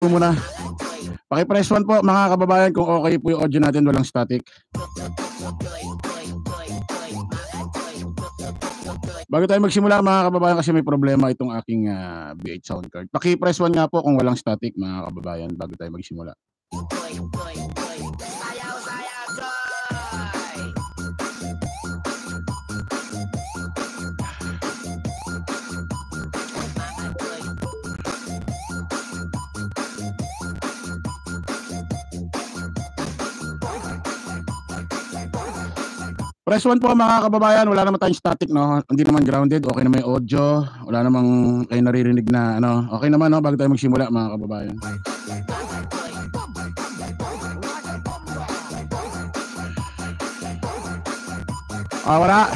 ko muna. Paki-press 1 po mga kababayan kung okay po yung audio natin, walang static. Bago tayo magsimula mga kababayan kasi may problema itong aking B8 sound card. Paki-press 1 nga po kung walang static mga kababayan bago tayo magsimula. Press 1 po mga kababayan, wala naman tayong static, no? Hindi naman grounded, okay naman yung audio, wala namang kayo naririnig na ano. Okay naman, no? Bago tayo magsimula mga kababayan. Wala.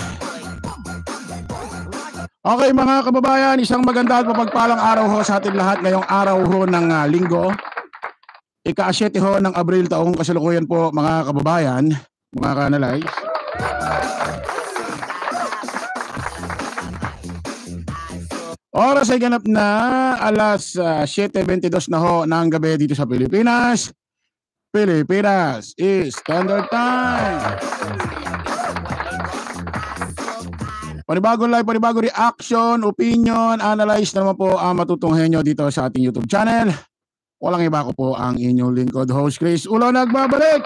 Okay mga kababayan, isang maganda at mapagpalang araw ho sa ating lahat ngayong araw ho ng linggo. Ika-7 ho ng Abril taong kasalukuyan po mga kababayan, mga kanalays. Oras ay ganap na alas 7:22 na ho ng gabi dito sa Pilipinas. Pilipinas is Standard Time. Panibagong live, panibagong reaction, opinion, analyze na naman po ang matutunghayan nyo dito sa ating YouTube channel. Walang iba ko po ang inyong lingkod host Chris Ulo nagbabalik.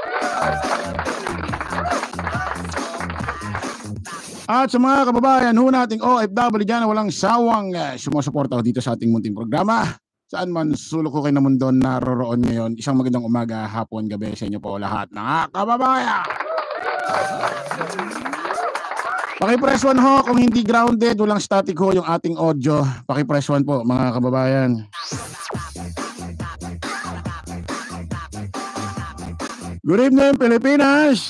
At sa mga kababayan ho nating OFW dyan na walang sawang sumusuporta dito sa ating munting programa. Saan man sulok ko kayo na mundo naroroon ngayon. Isang magandang umaga, hapon, gabi sa inyo po lahat ng kababayan. Paki-press 1 ho kung hindi grounded, walang static ho yung ating audio. Paki-press 1 po mga kababayan. Good evening Pilipinas.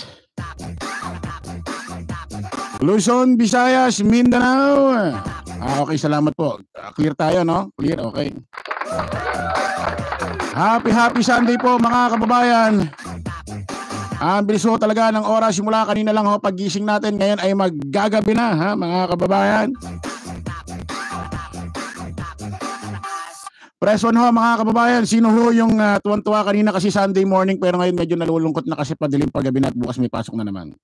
Luzon, Visayas, Mindanao. Okay, salamat po. Clear tayo, no? Clear, okay. Happy Sunday po mga kababayan. Ang bilis ho talaga ng oras. Simula kanina lang ho paggising natin. Ngayon ay maggagabi na, ha, mga kababayan. Press 1 ho mga kababayan. Sino ho yung tuwan-tuwa kanina kasi Sunday morning pero ngayon medyo nalulungkot na kasi padilim paggabi na at bukas may pasok na naman.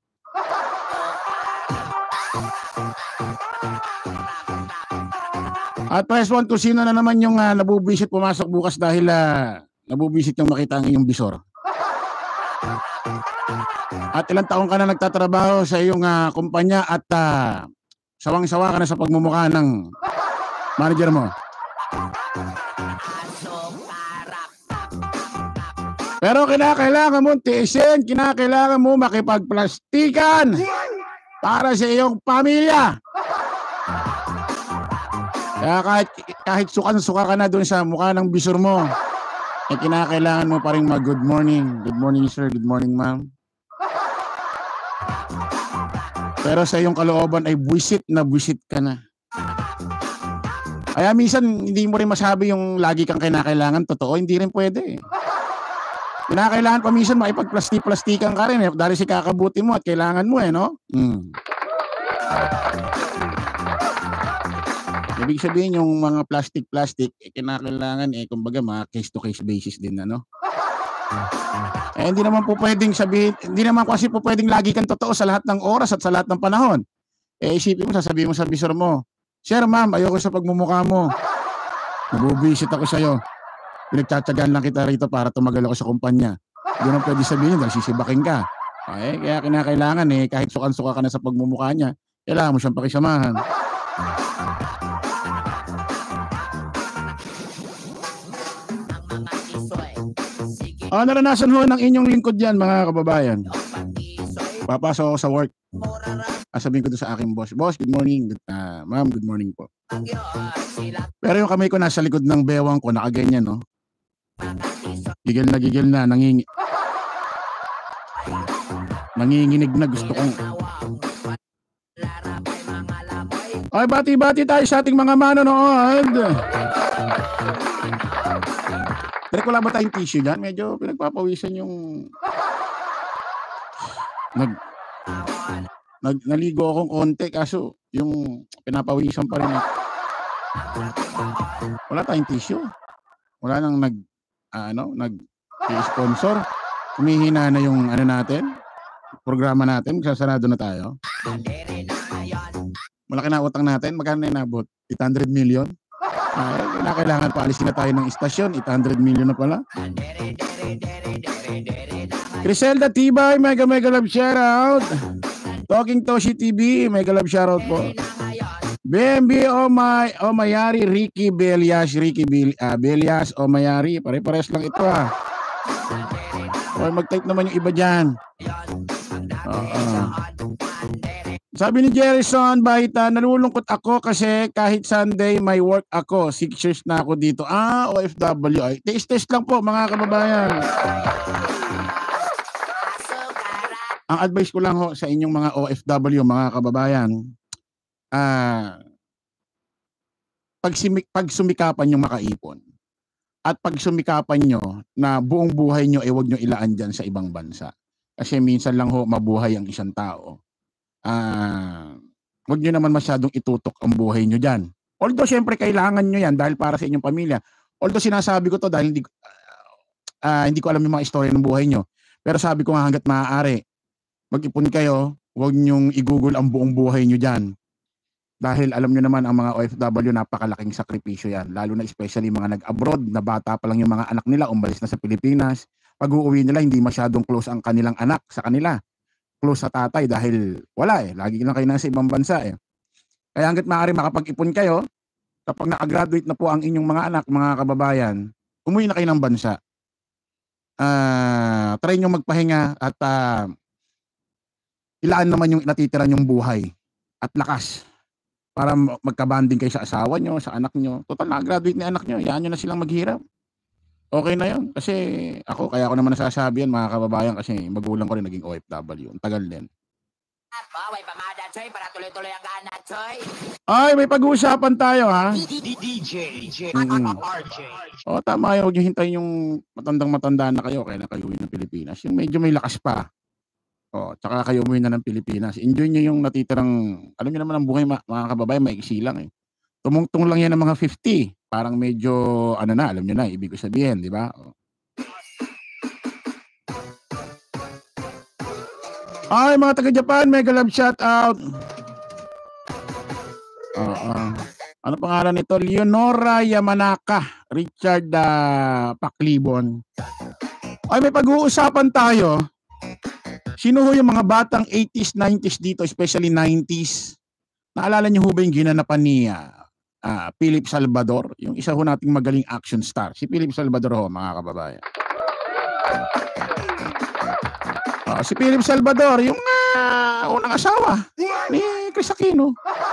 At press 1 kung sino na naman yung nabubisit pumasok bukas dahil nabubisit yung makita ang iyong bisor. At ilang taon ka na nagtatrabaho sa iyong kumpanya at sawang-sawa ka na sa pagmumukha ng manager mo. Pero kinakailangan mo tiisin, kinakailangan mo makipagplastikan para sa iyong pamilya. Kaya kahit sukan-suka ka na doon sa mukha ng bisor mo, eh kinakailangan mo pa rin mag-good morning. Good morning sir, good morning ma'am. Pero sa iyong kalooban ay buwisit na buwisit ka na. Kaya minsan hindi mo rin masabi yung lagi kang kinakailangan. Totoo, hindi rin pwede. Kinakailangan pa minsan makipagplastik-plastikan ka rin dahil si kakabuti mo at kailangan mo no? Ibig sabihin yung mga plastic kinakailangan kumbaga mga case-to-case basis din hindi naman po pwedeng sabihin, hindi naman kasi po pwedeng lagi kang totoo sa lahat ng oras at sa lahat ng panahon. Isipin mo, sasabihin mo sa bisor mo, sir ma'am, ayoko sa pagmumukha mo. Nabubisit ako sa'yo. Pinagtsatsagaan lang kita rito para tumagal ako sa kumpanya. Hindi naman pwede sabihin dahil sisibakin ka. Kaya kinakailangan kahit sukan-suka ka na sa pagmumukha niya, kailangan mo siyang pakisamahan. Naranasan ho ng inyong lingkod yan mga kababayan. Papasok ako sa work. Sabihin ko doon sa aking boss, good morning. Ma'am, good morning po. Pero yung kamay ko nasa likod ng bewang ko, nakaganyan, no? Gigil na, nanginginig na gusto kong. Ay, bati-bati tayo sa ating mga manonood. Pero wala ba tayong tissue dyan? Medyo pinagpapawisan yung naligo akong konti kaso yung pinapawisan pa rin. Wala tayong tissue. Wala nang nag-sponsor. Humihina na yung natin, programa natin, sasarado na tayo. Malaki na utang natin, magkano na inabot? 800 million? Kailangan pa alisin na tayo ng istasyon, 800 million na pala. Criselda Tibay, mega love shoutout. Talking Toshi TV, mega love shoutout po. BMB Omayari, Ricky Belias, Omayari, pare-pares lang ito O mag-type naman yung iba dyan. Sabi ni Jerison Bahita, nalulungkot ako kasi kahit Sunday may work ako. 6 years na ako dito. OFW. Ay, test lang po mga kababayan. Ang advice ko lang ho sa inyong mga OFW, mga kababayan, pag sumikapan nyo makaipon at pag sumikapan nyo na buong buhay nyo huwag nyo ilaan dyan sa ibang bansa. Kasi minsan lang ho mabuhay ang isang tao. Huwag nyo naman masyadong itutok ang buhay nyo dyan. Although syempre kailangan nyo yan dahil para sa inyong pamilya. Although sinasabi ko to dahil hindi ko alam yung mga istorya ng buhay nyo. Pero sabi ko nga hanggat maaari, mag-ipon kayo, huwag nyong i-google ang buong buhay nyo dyan. Dahil alam nyo naman ang mga OFW, napakalaking sakripisyo yan. Lalo na especially mga nag-abroad, na bata pa lang yung mga anak nila, umalis na sa Pilipinas. Pag uuwi nila, hindi masyadong close ang kanilang anak sa kanila. Close sa tatay dahil wala lagi lang kayo nasa ibang bansa Kaya hanggat maaari makapag-ipon kayo, kapag na-graduate na po ang inyong mga anak, mga kababayan, umuwi na kayo ng bansa. Try nyo magpahinga at ilaan naman yung natitira nyong buhay at lakas para magkabanding kayo sa asawa nyo, sa anak nyo. Total, na-graduate ni anak nyo, hayaan nyo na silang maghirap. Okay na yun. Kasi kaya ako naman nasasabi yan mga kababayan kasi magulang ko rin naging OFW. Ang tagal din. Ay, may pag-uusapan tayo DJ. Tama yun. Huwag nyo hintayin yung matandang-matanda na kayo. Kaya na kayo uwi ng Pilipinas. Yung medyo may lakas pa. Tsaka kayo umuwi na ng Pilipinas. Enjoy nyo yung natitirang, alam nyo naman ang buhay mga kababayan, maiksi lang Tumungtong lang yan ng mga 50. Parang medyo, alam nyo na, ibig ko sabihin, di ba? Ay, mga taga-Japan, mega love shoutout. Ano pangalan nito? Leonora Yamanaka, Richard Paklibon. Ay, may pag-uusapan tayo. Sino ho yung mga batang 80s, 90s dito, especially 90s? Naalala niyo ho ba yung ginanapan ni Philip Salvador? Yung isa ho nating magaling action star. Si Philip Salvador ho, mga kababayan. Si Philip Salvador, yung unang asawa ni Chris Aquino.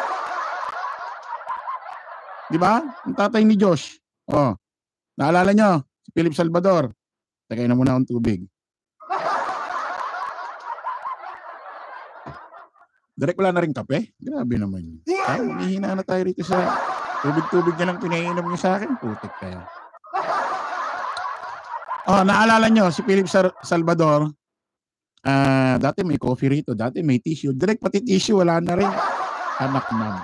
Di ba? Ang tatay ni Josh. Naalala nyo? Si Philip Salvador. Tagay na muna akong tubig. Direk wala na rin kape? Grabe naman. Mahihina na tayo rito sa tubig-tubig na lang pinainom niyo sa akin. Putik kayo. Naalala nyo, si Philip Salvador, dati may coffee rito, dati may tissue. Direk pati tissue, wala na rin. Anak na.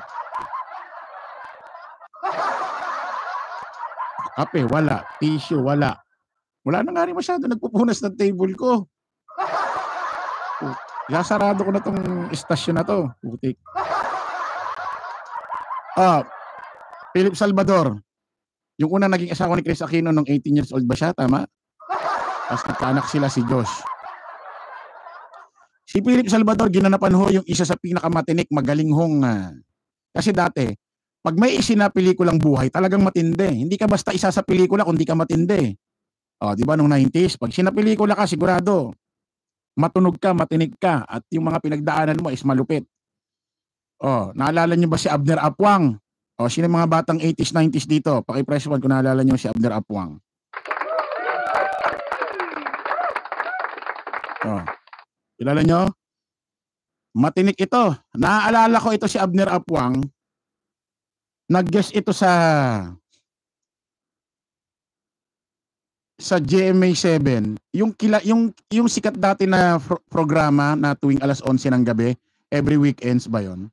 Kape, wala. Tissue, wala. Wala na nga rin masyado. Nagpupunas ng table ko. Sasarado ko na tong istasyon na to. Putik. Philip Salvador. Yung unang naging asawa ni Chris Aquino nung 18 years old ba siya? Tama? Tapos nagkaanak sila si Josh. Si Philip Salvador, ginanapan ho yung isa sa pinakamatinik, magaling hong. Kasi dati, pag may isina pelikulang buhay, talagang matindi. Hindi ka basta isa sa pelikula kung di ka matindi. Di ba nung 90s, pag sinapelikula ka, sigurado, matunog ka, matinig ka, at yung mga pinagdaanan mo is malupit. Naalala niyo ba si Abner Apwang? Sino yung mga batang 80s, 90s dito? Paki-press 1 kung naalala niyo si Abner Apwang. Kilala niyo? Matinik ito. Naaalala ko ito si Abner Apwang. Nag-guest ito sa GMA7, yung sikat dati na programa na tuwing alas 11 ng gabi, every weekends ba yon?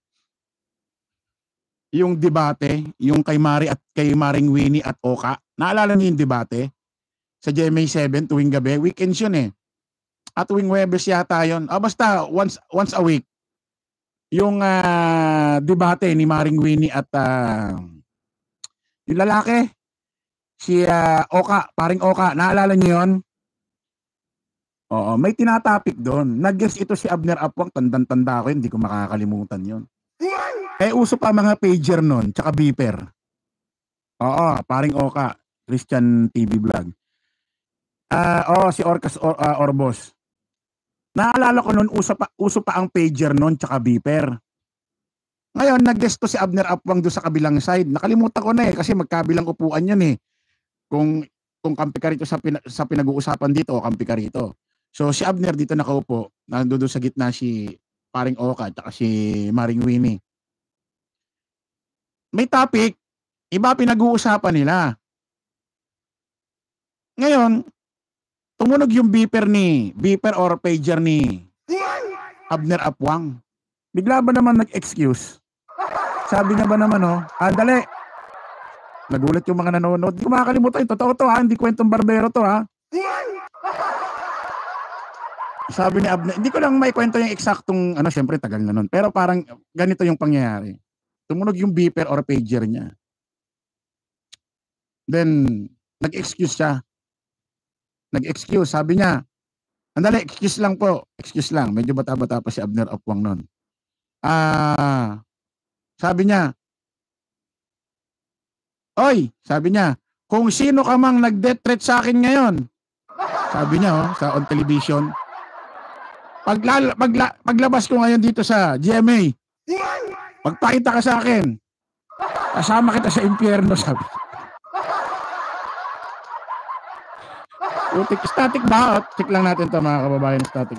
Yung debate, yung kay Mari at kay Maring Winnie at Oka. Naalala niyo yung debate? Sa GMA 7 tuwing gabi. Weekends yun eh. At tuwing Webes yata yun. Basta once a week. Yung debate ni Maring Winnie at yung lalaki. Si Oka. Paring Oka. Naalala niyo yun? Oo. May tinatapik doon. Nag-guess ito si Abner Apwang. Tandang-tanda ko yun. Hindi ko makakalimutan yun. Uso pa mga pager nun. Tsaka beeper. Oo. Paring Oka. Christian TV vlog. Si Orcas Orbos. Naalala ko noon, uso pa ang pager noon tsaka beeper. Ngayon, nag-guest to si Abner Apwang doon sa kabilang side. Nakalimutan ko na kasi magkabilang upuan yun eh. Kung kampi ka rito sa pinag-uusapan dito o kampi ka rito. So si Abner dito nakaupo, nandoon sa gitna si Paring Oka at si Maring Winnie. May topic, iba pinag-uusapan nila. Ngayon, tumunog yung beeper or pager ni Abner Apwang. Bigla ba naman nag-excuse? Sabi niya ba naman, dali. Nagulat yung mga nanonood. Hindi ko makakalimutan. Totoo to hindi kwentong barbero to Sabi ni Abner, hindi ko lang may kwento yung eksaktong, syempre tagal na nun. Pero parang ganito yung pangyayari. Tumunog yung beeper or pager niya. Then, nag-excuse siya. Sabi niya, andali, excuse lang po. Excuse lang. Medyo bata-bata pa si Abner Apwang nun. Sabi niya, oy, sabi niya, kung sino ka mang nag-death threat sa akin ngayon. Sabi niya, sa on television. Paglabas ko ngayon dito sa GMA, magpakita ka sa akin. Kasama kita sa impyerno, sabi. Static ba? Check lang natin ito mga kababayan, static.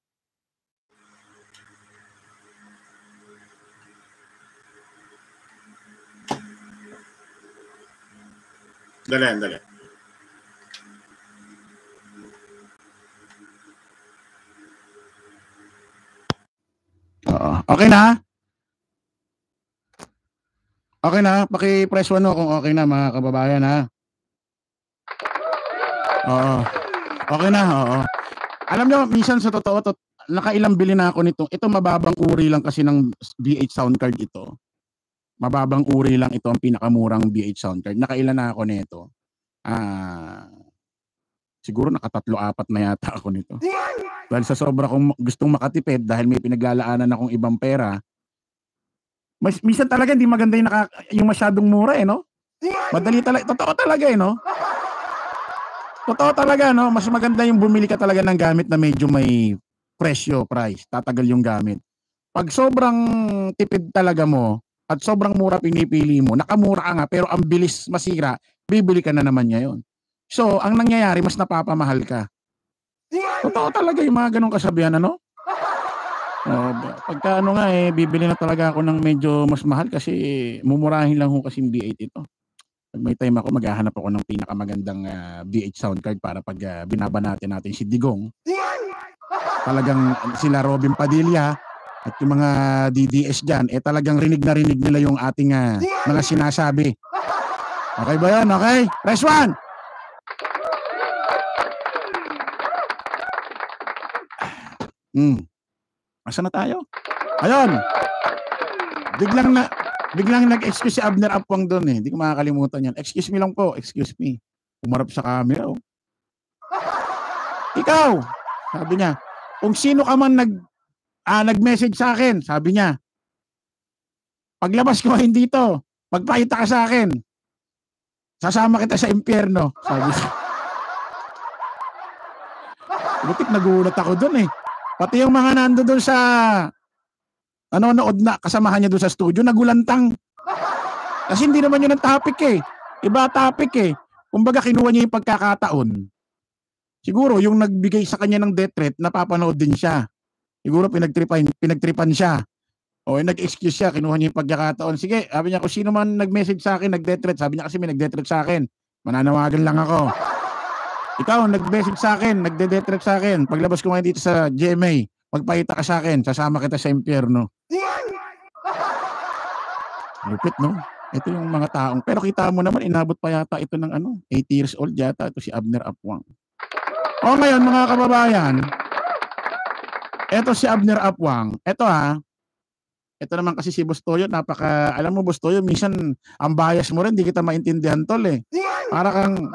Dali. Okay na? Okay na? Paki-press 1 kung okay na mga kababayan Oo. Okay na, oo. Alam nyo, minsan sa totoo, nakailang bili na ako nito. Ito mababang uri lang kasi ng BH sound card ito. Mababang uri lang ito, ang pinakamurang BH sound card. Nakailan na ako nito. Siguro naka-3-4 na yata ako nito. Dahil sa sobra kong gustong makatipid, dahil may pinaglalaanan akong ibang pera, minsan talaga hindi maganda yung masyadong mura Madali talaga, totoo talaga Totoo talaga mas maganda yung bumili ka talaga ng gamit na medyo may price, tatagal yung gamit. Pag sobrang tipid talaga mo at sobrang mura pinipili mo, nakamura ka nga pero ang bilis masira, bibili ka na naman ngayon. So, ang nangyayari mas napapamahal ka. Totoo talaga yung mga ganong kasabihan pagka bibili na talaga ako ng medyo mas mahal kasi mumurahin lang kasi yung B8 ito. Pag may time ako, maghahanap ako ng pinakamagandang BH sound card para pag binabanate natin si Digong. Talagang sila Robin Padilla at yung mga DDS dyan, talagang rinig na rinig nila yung ating mga sinasabi. Okay ba yan? Okay? Press 1! Asa na tayo? Ayun! Biglang nag-excuse si Abner Apwang doon Hindi ko makakalimutan yan. Excuse me lang po. Excuse me. Umarap sa camera. Ikaw! Sabi niya, kung sino ka man nag-message sa akin, sabi niya, paglabas ko dito, magpakita ka sa akin. Sasama kita sa impyerno. Sabi siya. Butik nagulat ako doon Pati yung mga nando doon sa nanonood na kasamahan niya doon sa studio, nagulantang. Kasi hindi naman yun ang topic Iba topic Kumbaga kinuha niya yung pagkakataon. Siguro yung nagbigay sa kanya ng death threat, napapanood din siya. Siguro pinagtripan siya. O nag-excuse siya, kinuha niya yung pagkakataon. Sige, sabi niya kung sino man nag-message sa akin, nag-death threat. Sabi niya kasi may nag-death threat sa akin. Mananawagan lang ako. Ikaw, nag-message sa akin, nagde-death threat sa akin. Paglabas ko ngayon dito sa GMA, magpahita ka sa akin, sasama kita sa impyerno. Lupit, no? Ito yung mga taong, pero kita mo naman, inabot pa yata ito ng 80 years old yata, ito si Abner Apwang. O ngayon, mga kababayan, ito si Abner Apwang, ito naman kasi si Bustoyo, alam mo Bustoyo, minsan, ang bias mo rin, di kita maintindihan tol eh. Para kang,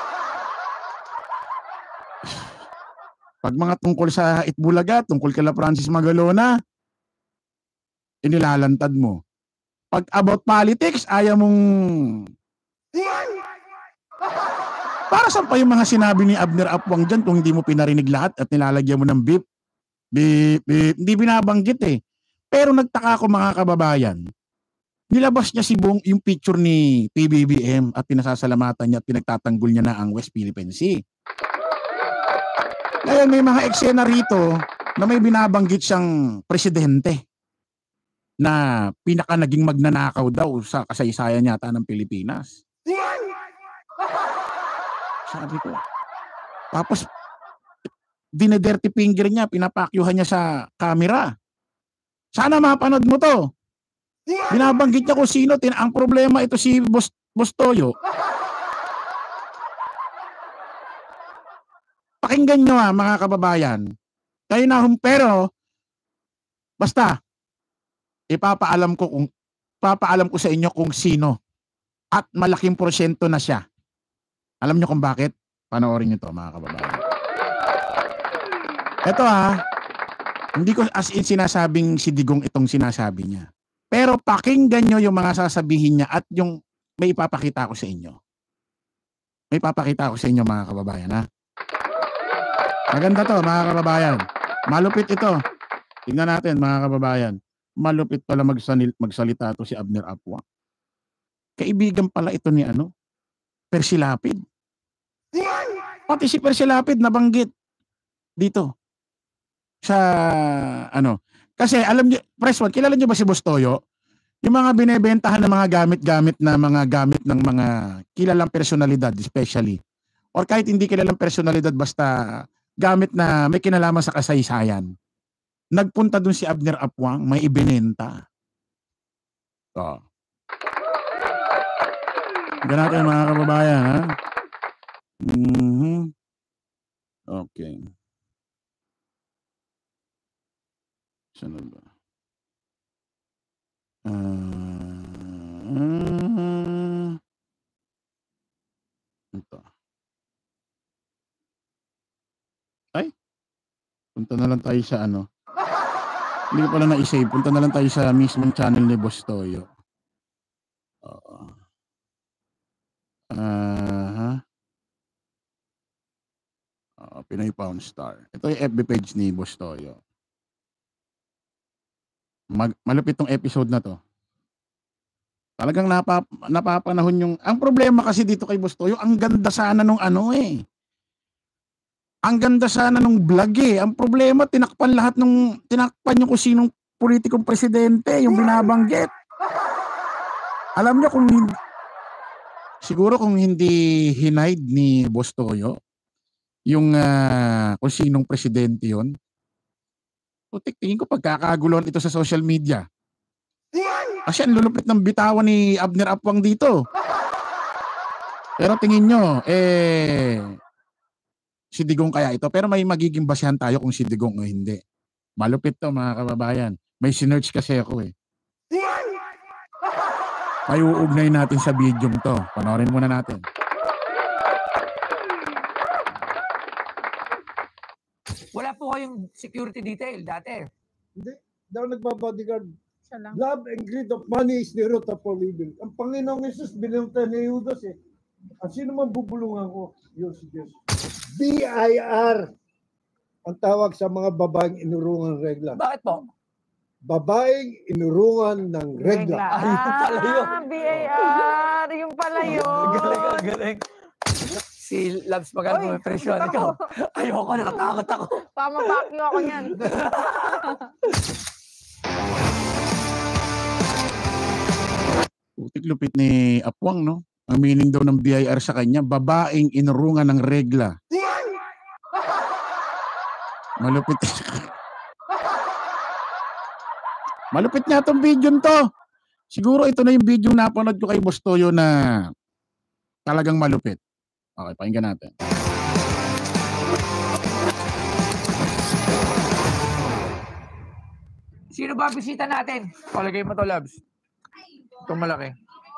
pag mga tungkol sa Itbulaga, tungkol kila Francis Magalona, inilalantad mo. Pag about politics, ayaw mong... Para saan pa yung mga sinabi ni Abner Apwang dyan kung hindi mo pinarinig lahat at nilalagyan mo ng beep? Beep, beep. Hindi binabanggit eh. Pero nagtaka ako mga kababayan. Nilabas niya si Bong yung picture ni PBBM at pinasasalamatan niya at pinagtatanggol niya na ang West Philippine Sea. Ngayon may mga eksena rito na may binabanggit siyang presidente na pinaka naging magnanakaw daw sa kasaysayan yata ng Pilipinas. Sabi ko. Tapos, dine-dirty finger niya, pinapakyuhan niya sa camera. Sana mapanood mo to. Binabanggit niya kung sino. Ang problema ito si Bustoyo. Pakinggan nyo mga kababayan. Kayo na pero, basta, ipapaalam ko sa inyo kung sino at malaking porsyento na siya. Alam nyo kung bakit? Panoorin nyo to mga kababayan. Ito hindi ko as in sinasabing si Digong itong sinasabi niya. Pero pakinggan nyo yung mga sasabihin niya at yung may ipapakita ko sa inyo. May ipapakita ko sa inyo mga kababayan Maganda to mga kababayan. Malupit ito. Tingnan natin mga kababayan. Malupit pala magsalita to si Abner Apwang. Kaibigan pala ito ni Percy Lapid. Pati si Percy Lapid nabanggit dito sa kasi alam niyo, Press One, kilala niyo ba si Bustoyo? Yung mga binebentahan ng mga gamit ng mga kilalang personalidad especially. Or kahit hindi kilalang personalidad basta gamit na may kinalaman sa kasaysayan. Nagpunta dun si Abner Apwang, may ibinenta. Tignan natin mga kababayan Okay. Saan ba? Ito. Ay? Punta na lang tayo sa Hindi ko pala na-save. Punta na lang tayo sa mismong channel ni Bustoyo. Pinoy Pound Star. Ito yung FB page ni Bustoyo. Malupit tong episode na to. Talagang napapanahon yung... Ang problema kasi dito kay Bustoyo, ang ganda sana nung Ang ganda sana nung vlog Ang problema, tinakpan yung kung sinong politikong presidente, yung binabanggit. Alam niyo siguro kung hindi hinide ni Bustoyo, yung kung sinong presidente yun, tingin ko pagkakaguluhan ito sa social media. Kasi ang lulupit ng bitawan ni Abner Apwang dito. Pero tingin nyo, si Digong kaya ito. Pero may magiging basehan tayo kung si Digong o hindi. Malupit to mga kababayan. May sinerch kasi ako Ay uugnay natin sa video to. Panoorin muna natin. Wala po kayong security detail dati. Hindi. Daw nagbabodyguard. Love and greed of money is the root of all evil. Ang Panginoong Jesus, binunta ni Judas Ang sino man bubulungan ko? Yun si Diyos. BIR ang tawag sa mga babaeng inurungan regla. Bakit po? Babaeng inurungan ng regla. Ayun pala yun. BIR, yung pala yun. Galing. Si Labs maganda may presyon. Ikaw, ayoko, nakatakot ako. Pamapakyo ako niyan. Putik lupit ni Apwang, no? Ang meaning daw ng BIR sa kanya, babaeng inurungan ng regla. Malupit. Malupit nga itong video to. Siguro ito na yung video na napanood ko kay Boss Toyo na talagang malupit. Okay, pakinggan natin. Sino ba bisita natin? Palagay mo to, Labs. Itong malaki.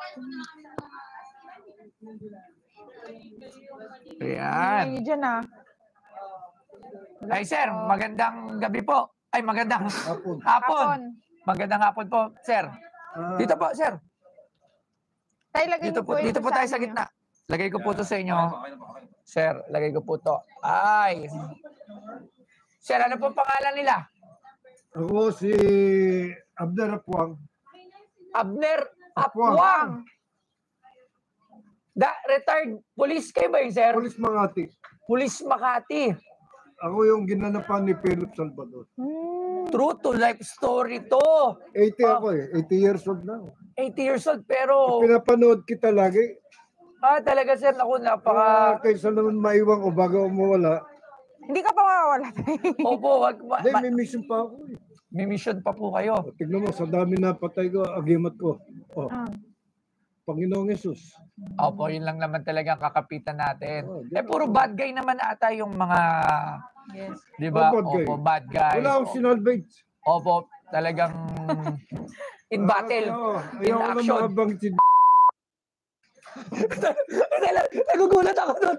Ayan. Ay, dyan ah. Ay, sir, magandang gabi po. Ay, magandang Hapon. hapon. Magandang hapon po, sir. Dito po, sir. Tayo, lagay Dito niyo po, dito po tayo sa inyo. gitna. Lagay ko po to sa inyo. Sir, lagay ko po to. Ay. Sir, ano po pangalan nila? Ako si Abner Apuang. Abner Apuang. Apuang. Retired police kayo ba yun, sir? Police Makati. Police Makati. Ako yung ginanapan ni Philip Salvador. True to life story to. 80 ako eh. 80 years old na ako. 80 years old, pero... Pinapanood kita lagi. talaga, sir. Ako, napaka... Kaysa naman maiwan ko bago mawala. Hindi ka pa mawawala. Opo, wag... Hindi, may mission pa ako eh. May mission pa po kayo. O, tignan mo, sa dami na patay ko, agimat ko. Oh, Panginoong Jesus. Opo, yun lang naman talaga ang kakapitan natin. Oh, di ba? Puro bad guy naman ata yung mga... Yes. Di ba? Oh, bad guy. Opo, bad guys. Wala akong sinalvage. Opo, talagang... in battle. In action. Nagugulat ako doon.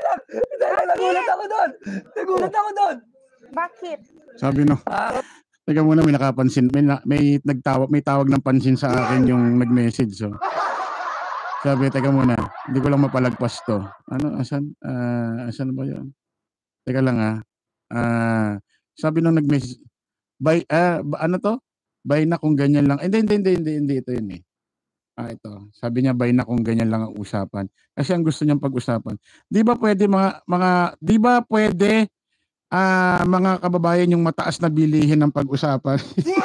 Nagulat ako doon. Bakit? Sabi no. Teka muna, may nakapansin, may tawag ng pansin sa akin yung nag-message. So. Sabi, teka muna, hindi ko lang mapalagpas to. Ano, asan? Asan ba yun? Teka lang sabi nung nag-message, ano to? Bay na kung ganyan lang. Hindi, ito yun eh. Ito. Sabi niya, bay na kung ganyan lang ang usapan. Kasi ang gusto niyang pag-usapan. Di ba pwede mga kababayan yung mataas na bilihin ng pag-usapan?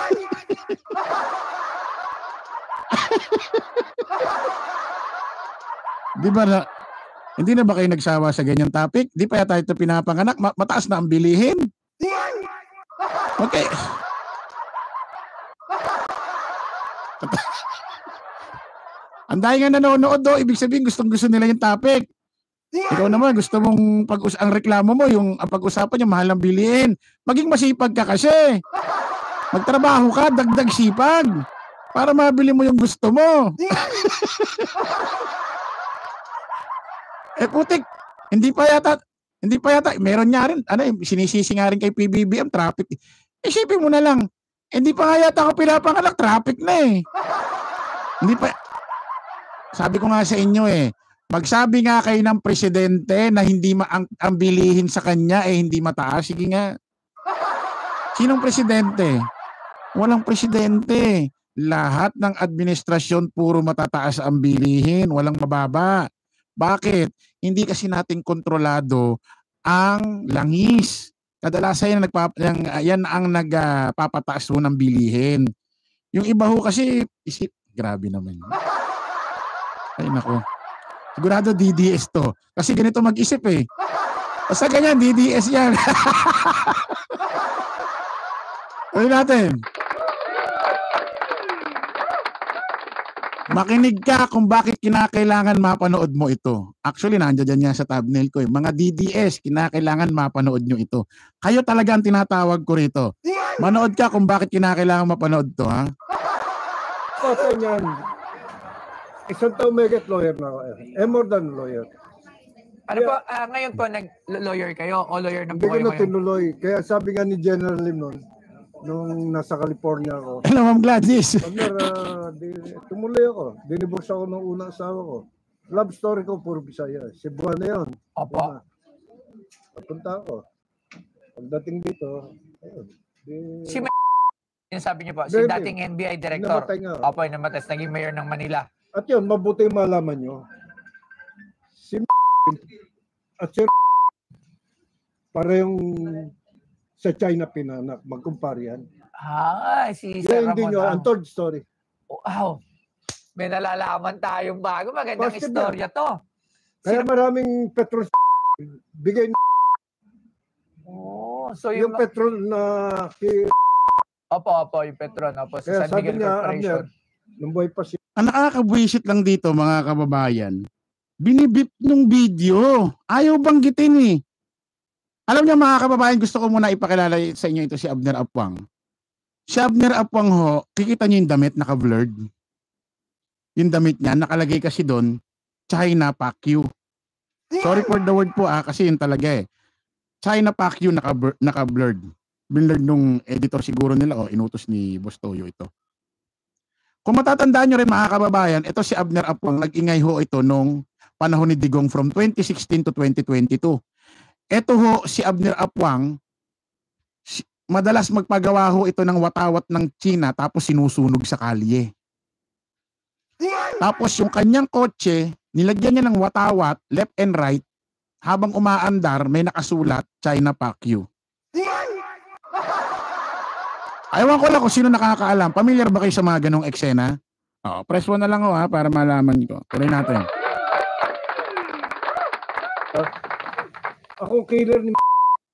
Di ba hindi na ba kayo nagsawa sa ganyang topic? Di pa yata ito pinapanganak, mataas na ang bilihin. Okay. Ang dahil nga nanonood ibig sabihin gustong-gusto nila yung topic. Ikaw naman, gusto mong ang reklamo mo, yung pag-usapan yung mahal ng bilihin. Maging masipag ka kasi. Magtrabaho ka, dagdag sipag. Para mabili mo yung gusto mo. Putik, hindi pa yata, meron niya rin, sinisisi nga rin kay PBBM, traffic. Isipin mo na lang, hindi pa nga yata ako pinapanganak, traffic na eh. Hindi pa, sabi ko nga sa inyo magsabi nga kayo ng presidente na hindi ang bilihin sa kanya hindi mataas. Sige nga. Sinong presidente? Walang presidente. Lahat ng administrasyon puro matataas ang bilihin, walang mababa. Bakit? Hindi kasi natin kontrolado ang langis. Kadalasan yan ang nagpapataas ng bilihin. Yung iba ho kasi grabe naman. Ay nako. Sigurado DDS to. Kasi ganito mag-isip Basta ganyan, DDS yan. Ulit natin. Makinig ka kung bakit kinakailangan mapanood mo ito. Actually, nandiyan yan sa thumbnail ko Mga DDS, kinakailangan mapanood nyo ito. Kayo talaga ang tinatawag ko rito. Manood ka kung bakit kinakailangan mapanood to, ha? Kasi yan, isang taon may get lawyer na ako. More than lawyer. Ano po, ngayon po, nag-lawyer kayo o lawyer ng Hindi ko buhay na mo yun? tinuloy. Kaya sabi nga ni General Lim noon, nung nasa California ako, Hello, Ma'am Gladys. tumuloy ako. Dinibors ako ng unang asawa ko. Love story ko, puro Bisaya. Cebuana na yun. Opo. Papunta ako. Pagdating dito, ayun. Si yung sabi niyo po, si Hindi. dating NBI director. Namatay nga. Opo, namatay. Naging mayor ng Manila. At yun, mabuti malaman nyo. Si at si parehong sa China pinanak. Magkumpare yan. Si Yan, Sir hindi Ramon. nyo. Ang third story. Wow. May nalalaman tayong bago. Magandang Positive istorya to. Kaya maraming petrol bigay So yung yung... petrol na Opo, yung Petron. Opo, sa kaya San sabi Miguel niya, Corporation. Abner, Nung buhay pa si Ang nakakabwisit lang dito mga kababayan, binibip nung video. Ayaw banggitin eh. Alam niyo mga kababayan, gusto ko muna ipakilala sa inyo ito si Abner Apwang. Si Abner Apwang ho, kikita niyo yung damit naka-blurred. Yung damit niya, nakalagay kasi doon, China Pacquiao. Sorry for the word po kasi yun talaga eh. China Pacquiao naka-blurred. Binlurred nung editor siguro nila inutos ni Boss Toyo ito. Kung matatandaan nyo rin mga kababayan, ito si Abner Apwang, nag-ingay ho ito nung panahon ni Digong from 2016 to 2022. Ito ho si Abner Apwang, madalas magpagawa ho ito ng watawat ng China tapos sinusunog sa kalye. Tapos yung kanyang kotse, nilagyan niya ng watawat, left and right, habang umaandar may nakasulat, China Pacquiao. Ayaw ko lang kung sino nakakaalam. Familiar ba kayo sa mga ganong eksena? Press 1 na lang para malaman ko. Tuloy natin. ako killer ni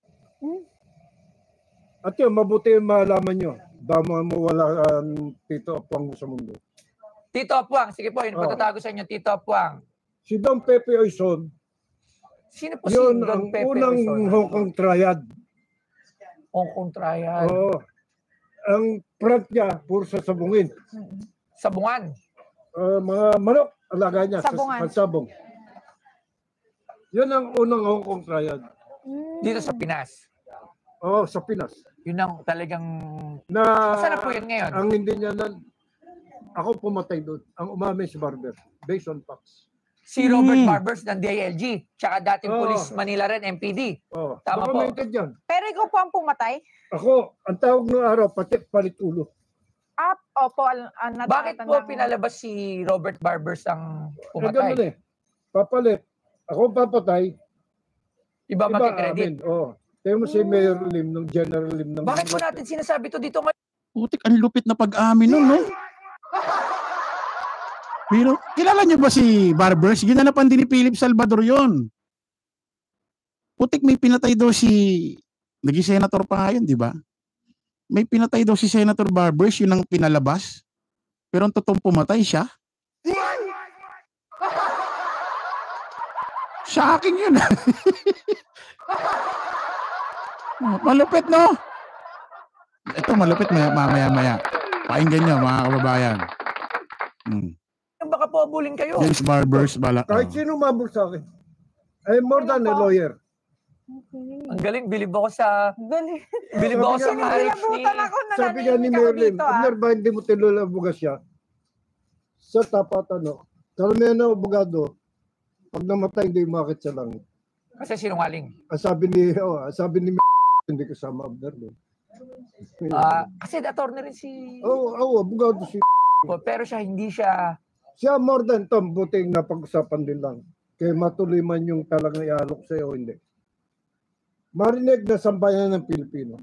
At yun, mabuti yung malaman nyo. Dama mo wala Tito Apwang sa mundo. Tito Apwang, sige po, yun patatago sa inyo, Tito Apwang. Si Don Pepe Oison, Sino po si yun Don ang Pepe unang Oison? Hong Kong triad. Hong Kong trial. Oo. Ang front niya, puro sa sabungin. Sabungan. Mga manok, alaga niya Sabungan. sa pansabong. Yan ang unang Hong Kong triad. Dito sa Pinas. Oo, sa Pinas. Yun ang talagang... Na, Saan na po yun ngayon? Ang hindi niya ako pumatay doon. Ang umami si Barber. Based on facts. Si Robert Barbers ng DILG. Tsaka dating Oo. Police Manila rin, MPD. Oh, Tama po. documented yan. Pero ikaw po ang pumatay? Ako, ang tawag ng araw, pati palit ulo. Opo. Bakit po pinalabas si Robert Barbers ang Ganun pumatay? Papalit. Ako papatay. Iba magkikredit. amin. Oo. Tayo mo si Mayor Lim, ng General Lim. Ng Bakit po natin sinasabi to dito ngayon? Putik, ang lupit na pag-amin nun, no? Pero, kilala niyo ba si Barbers? Ginanapan din ni Philip Salvador yon. Putik, may pinatay daw si... Naging senator pa nga yun, di ba? May pinatay daw si Senator Barbers, yun ang pinalabas. Pero ang totoong pumatay siya. Shocking yun. Malupit, no? Ito, malupit mamaya-maya. Pakinggan nyo, mga kababayan. Baka po abulin kayo. James Barbers, Kahit sino mabul sa akin. I'm more than a lawyer. Ang galing, bilib ako sa... Bilib ako sa marriage ni... Sinilabutan ako na Sabi nga ni nanahimik ako Mayor Lim, dito. Abner ba hindi mo tinulabugas siya? Sa tapatan, karamihan na abogado, pag namatay, hindi umakit sa langit. Kasi sinungaling. Sabi ni hindi kasama Abner. Kasi attorney rin si... Oo, abogado si Pero siya, hindi siya... Siya more than Tom, buting napag-usapan din lang. Kaya matuloy man yung talagang ialok sa'yo o hindi. Marinig na sambayan ng Pilipino.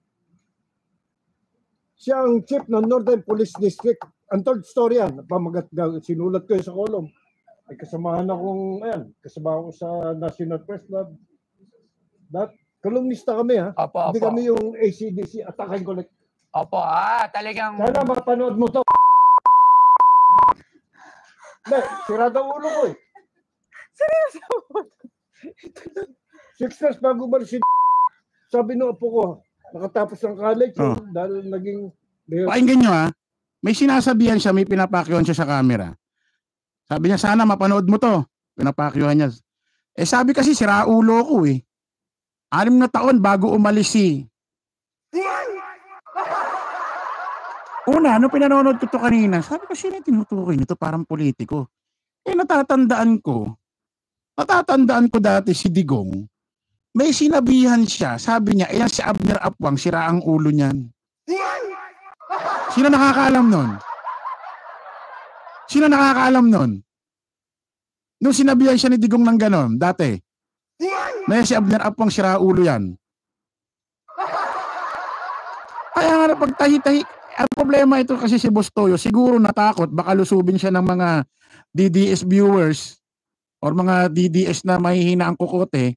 Siya ang chief ng Northern Police District. Ang third story yan, sinulat ko sa kolom. Ay kasamahan akong, kasama ko sa National Press Club. Kolumnista kami Opo, Hindi opo. kami yung ACDC, Attack and Collect. Opo, talagang... Sana mapanood mo to. Hindi, sirada ulo ko Seryoso? 6 years bago umalis sabi nung apo ko, nakatapos ng college dahil naging... Pakinggan nyo may sinasabihan siya, may pinapakyuhan siya sa camera. Sabi niya, sana mapanood mo to. Pinapakyuhan niya. Sabi kasi, sira ulo ko 6 na taon bago umalis si... Una, pinanonood ko to kanina, sabi ko, sino tinutukoy nito? Parang politiko. Natatandaan ko dati si Digong, may sinabihan siya, sabi niya, ayan si Abner Apwang, sira ang ulo niyan. Sino nakakaalam nun? Nung sinabihan siya ni Digong ng ganon, dati, na si Abner Apwang, sira ulo yan. Kaya nga pagtahi-tahi, ang problema ito kasi si Boss Toyo, siguro natakot, baka lusubin siya ng mga DDS viewers or mga DDS na mahihina ang kukote.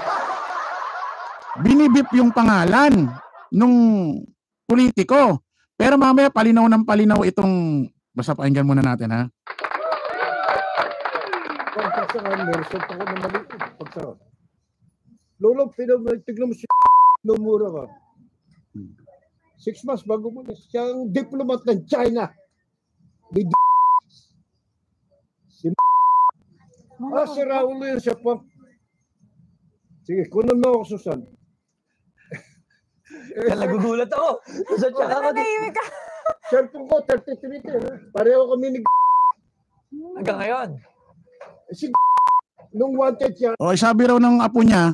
Binibip yung pangalan nung politiko. Pero mamaya palinaw ng palinaw itong, basta pakinggan muna natin ha. Kung pagsakan, meron ako na maliit. Pagsakan. Lolo, tignan mo si numura ka. 6 months bago mo na. Siya ang diplomat ng China. Si Raul yun siya po. Sige, kunan mo ako, Susan. Nagugulat ako. Sa tsaka ako. Nanahimik ka. Cellphone ko, 33. Pareho kami ni Hanggang ngayon. si nung wanted siya. O sabi raw ng apo niya,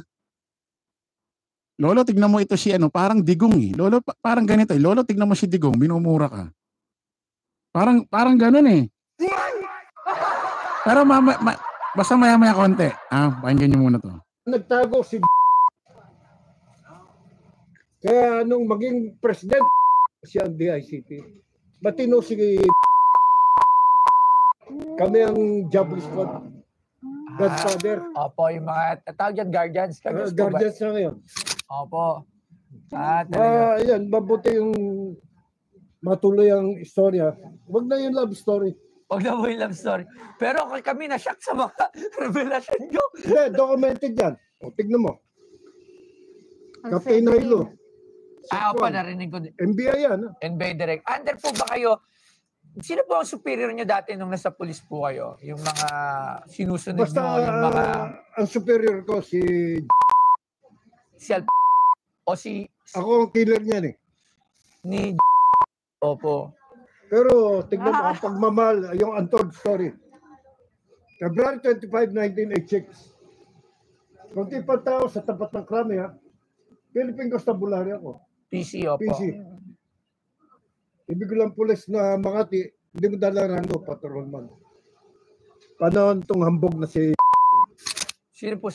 Lolo, tignan mo ito si ano, parang digong eh. Lolo, parang ganito eh. Lolo, tignan mo si digong, minumura ka. Parang ganun eh. Pero basta maya-maya konti. Pakinggan niyo muna to. Nagtago si kaya nung maging president siya ang DICT. Matino si kami ang Jabal Squad. Godfather. Opo, yung mga tawag dyan, guardians. Guardians na ngayon. Opo. Talaga. Ayan, mabuti yung matuloy ang istorya. Wag na yung love story. Huwag na mo yung love story. Pero kami na-shock sa mga revelasyon nyo. Hindi, documented yan. O, tignan mo. Captain Hilo. Opo, narinig ko. NBI yan. NBA direct. Under po ba kayo? Sino po ang superior nyo dati nung nasa police po kayo? Yung mga sinusunod Basta nyo, yung mga ang superior ko si o si ako ang killer niyan eh. ni Opo. Pero tignan mo ang pagmamahal, yung untold story. February 25, 1986. Kunti pa tao sa tapat ng krami ha. Philippine Constabulary ako. PC, opo. PC. Ibig ko lang pulis na Makati, hindi mo dala rango, patrolman. Panahon tong hambog na si Sino po?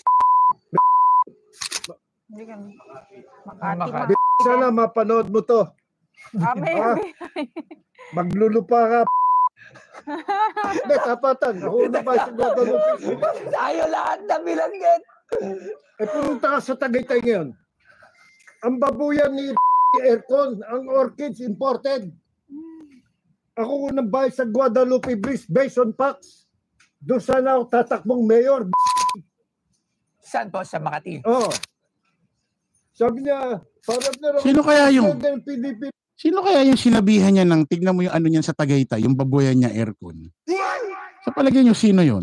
Hindi ka Makati. sana mapanood mo to. Amen. Maglulupa ka. Hindi, tapatan. Ako na ba si Guadalupe? Tayo lahat na bilangin. Pumunta ka sa Tagaytay ngayon. Ang babuyan ni aircon, ang orchids imported. Ako unang bahay sa Guadalupe Bridge based on facts. Doon sana ako tatakbong mayor. Saan po? Sa Makati. Oh. Sabi niya, parang na Sino kaya yung PDP. Sino kaya yung sinabihan niya ng tignan mo yung ano niyan sa Tagaytay, yung babuyan niya aircon? Sa palagay niyo sino yon?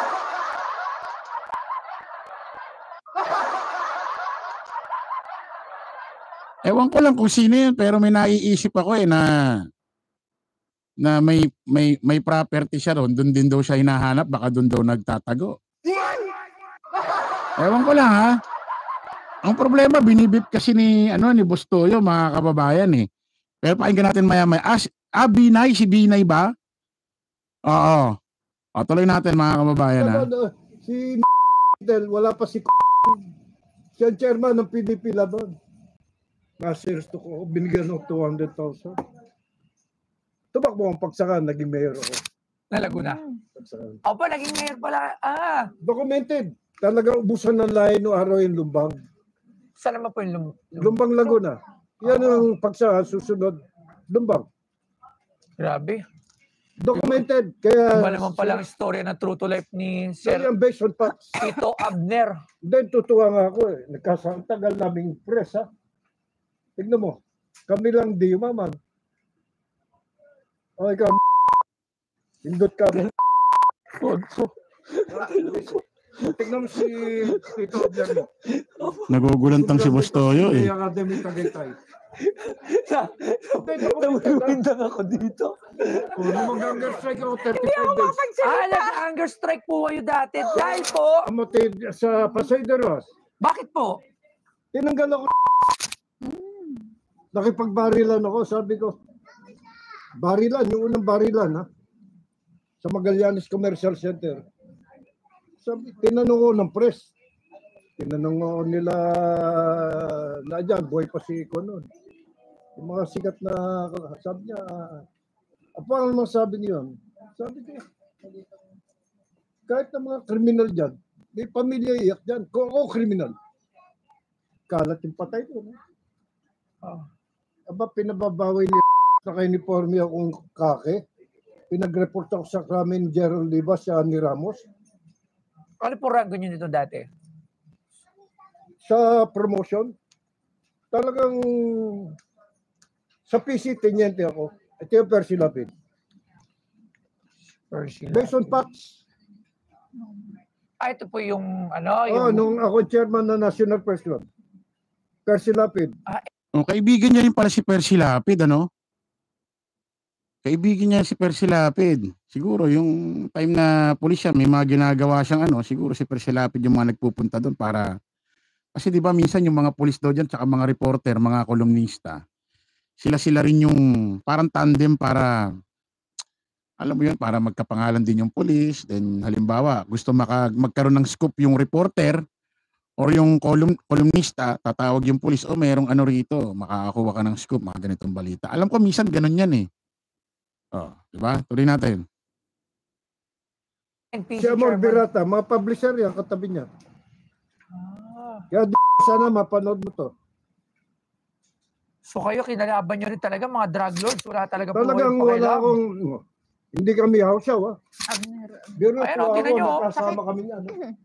Ewan ko lang kung sino yun, pero may naiisip ako na may property siya ron, doon din daw siya hinahanap, baka doon daw nagtatago. Ewan ko lang ha. Ang problema, binibip kasi ni Boss Toyo, mga kababayan eh. Pero pakinggan natin maya-maya. Binay, si Binay ba? Oo. Tuloy natin mga kababayan ha. Si wala pa si siya ang chairman ng PDP Laban. Nasirsto ko, binigyan ng 200,000. Tumakbo ang pagsakan, naging mayor ako. Nalago na. Pagsakan. Opo, naging mayor pala. Documented. Talaga ubusan ng lahi no araw yung Lumbang. Saan naman po yung Lumbang Laguna. Yan ang pagsakan, susunod. Lumbang. Grabe. Documented. Kaya Iba naman pala ang istorya ng true to life ni Sir Sir, based on facts. Tito Abner. Then tutuwa nga ako eh. Nagkasantagal naming press ha. Tignan mo. Kami lang di umaman. O ikaw, hindot ka. Tignan mo si Tito Abner mo. Nagugulantang si Boss Toyo eh. Academy Tagaytay. Nagugulantang ako dito. Kung mag-hunger strike ako 35 days. Nag-hunger strike po kayo dati. Dahil po, Amatid sa Pasay de Rojas. bakit po? Tinanggal ako. Nakipagbarilan ako. Sabi ko, barilan, yung unang barilan ha. Sa Magallanes Commercial Center. Sabi, tinanong ko ng press. Tinanong ko nila na dyan, buhay pa si Iko noon. Yung mga sikat na, sabi niya, ano naman sabi niyo? Sabi ko, kahit na mga kriminal dyan, may pamilya iyak dyan. Kung ako kriminal, kalat yung patay ko. No? Aba, pinababawi niya Naka-uniforme akong kake. Pinag-report ako sa Kramen Gerald Libas sa Ani Ramos. Ano po rango nyo nito dati? Sa promotion, talagang sa PC, tenyente ako. Ito yung Percy Lapid. Based on facts. Ito po yung ano, Nung ako chairman ng National Press Club. Percy Lapid. O, kaibigan niya rin pala si Percy Lapid, ano? Kaibigan niya si Percy Lapid. Siguro yung time na pulis siya, may mga ginagawa siyang siguro si Percy Lapid yung mga nagpupunta doon para, kasi di ba minsan yung mga pulis daw dyan, tsaka mga reporter, mga kolumnista, sila rin yung parang tandem para, alam mo yun, para magkapangalan din yung pulis. Then halimbawa, gusto magkaroon ng scoop yung reporter or yung kolumnista, tatawag yung pulis, merong rito, makakakuha ka ng scoop, mga ganitong balita. Alam ko minsan ganun yan eh. Di ba? Tuloy natin. Si Amor Birata, mga publisher yan, katabi niya. Kaya sana mapanood mo to. So kayo, kinalaban nyo rin talaga mga drug lords. Wala talaga po Talagang kayong wala pakialam. akong, hindi kami hausaw, Biro Ayan, po tingnan ako, nyo, nakasama kami niya.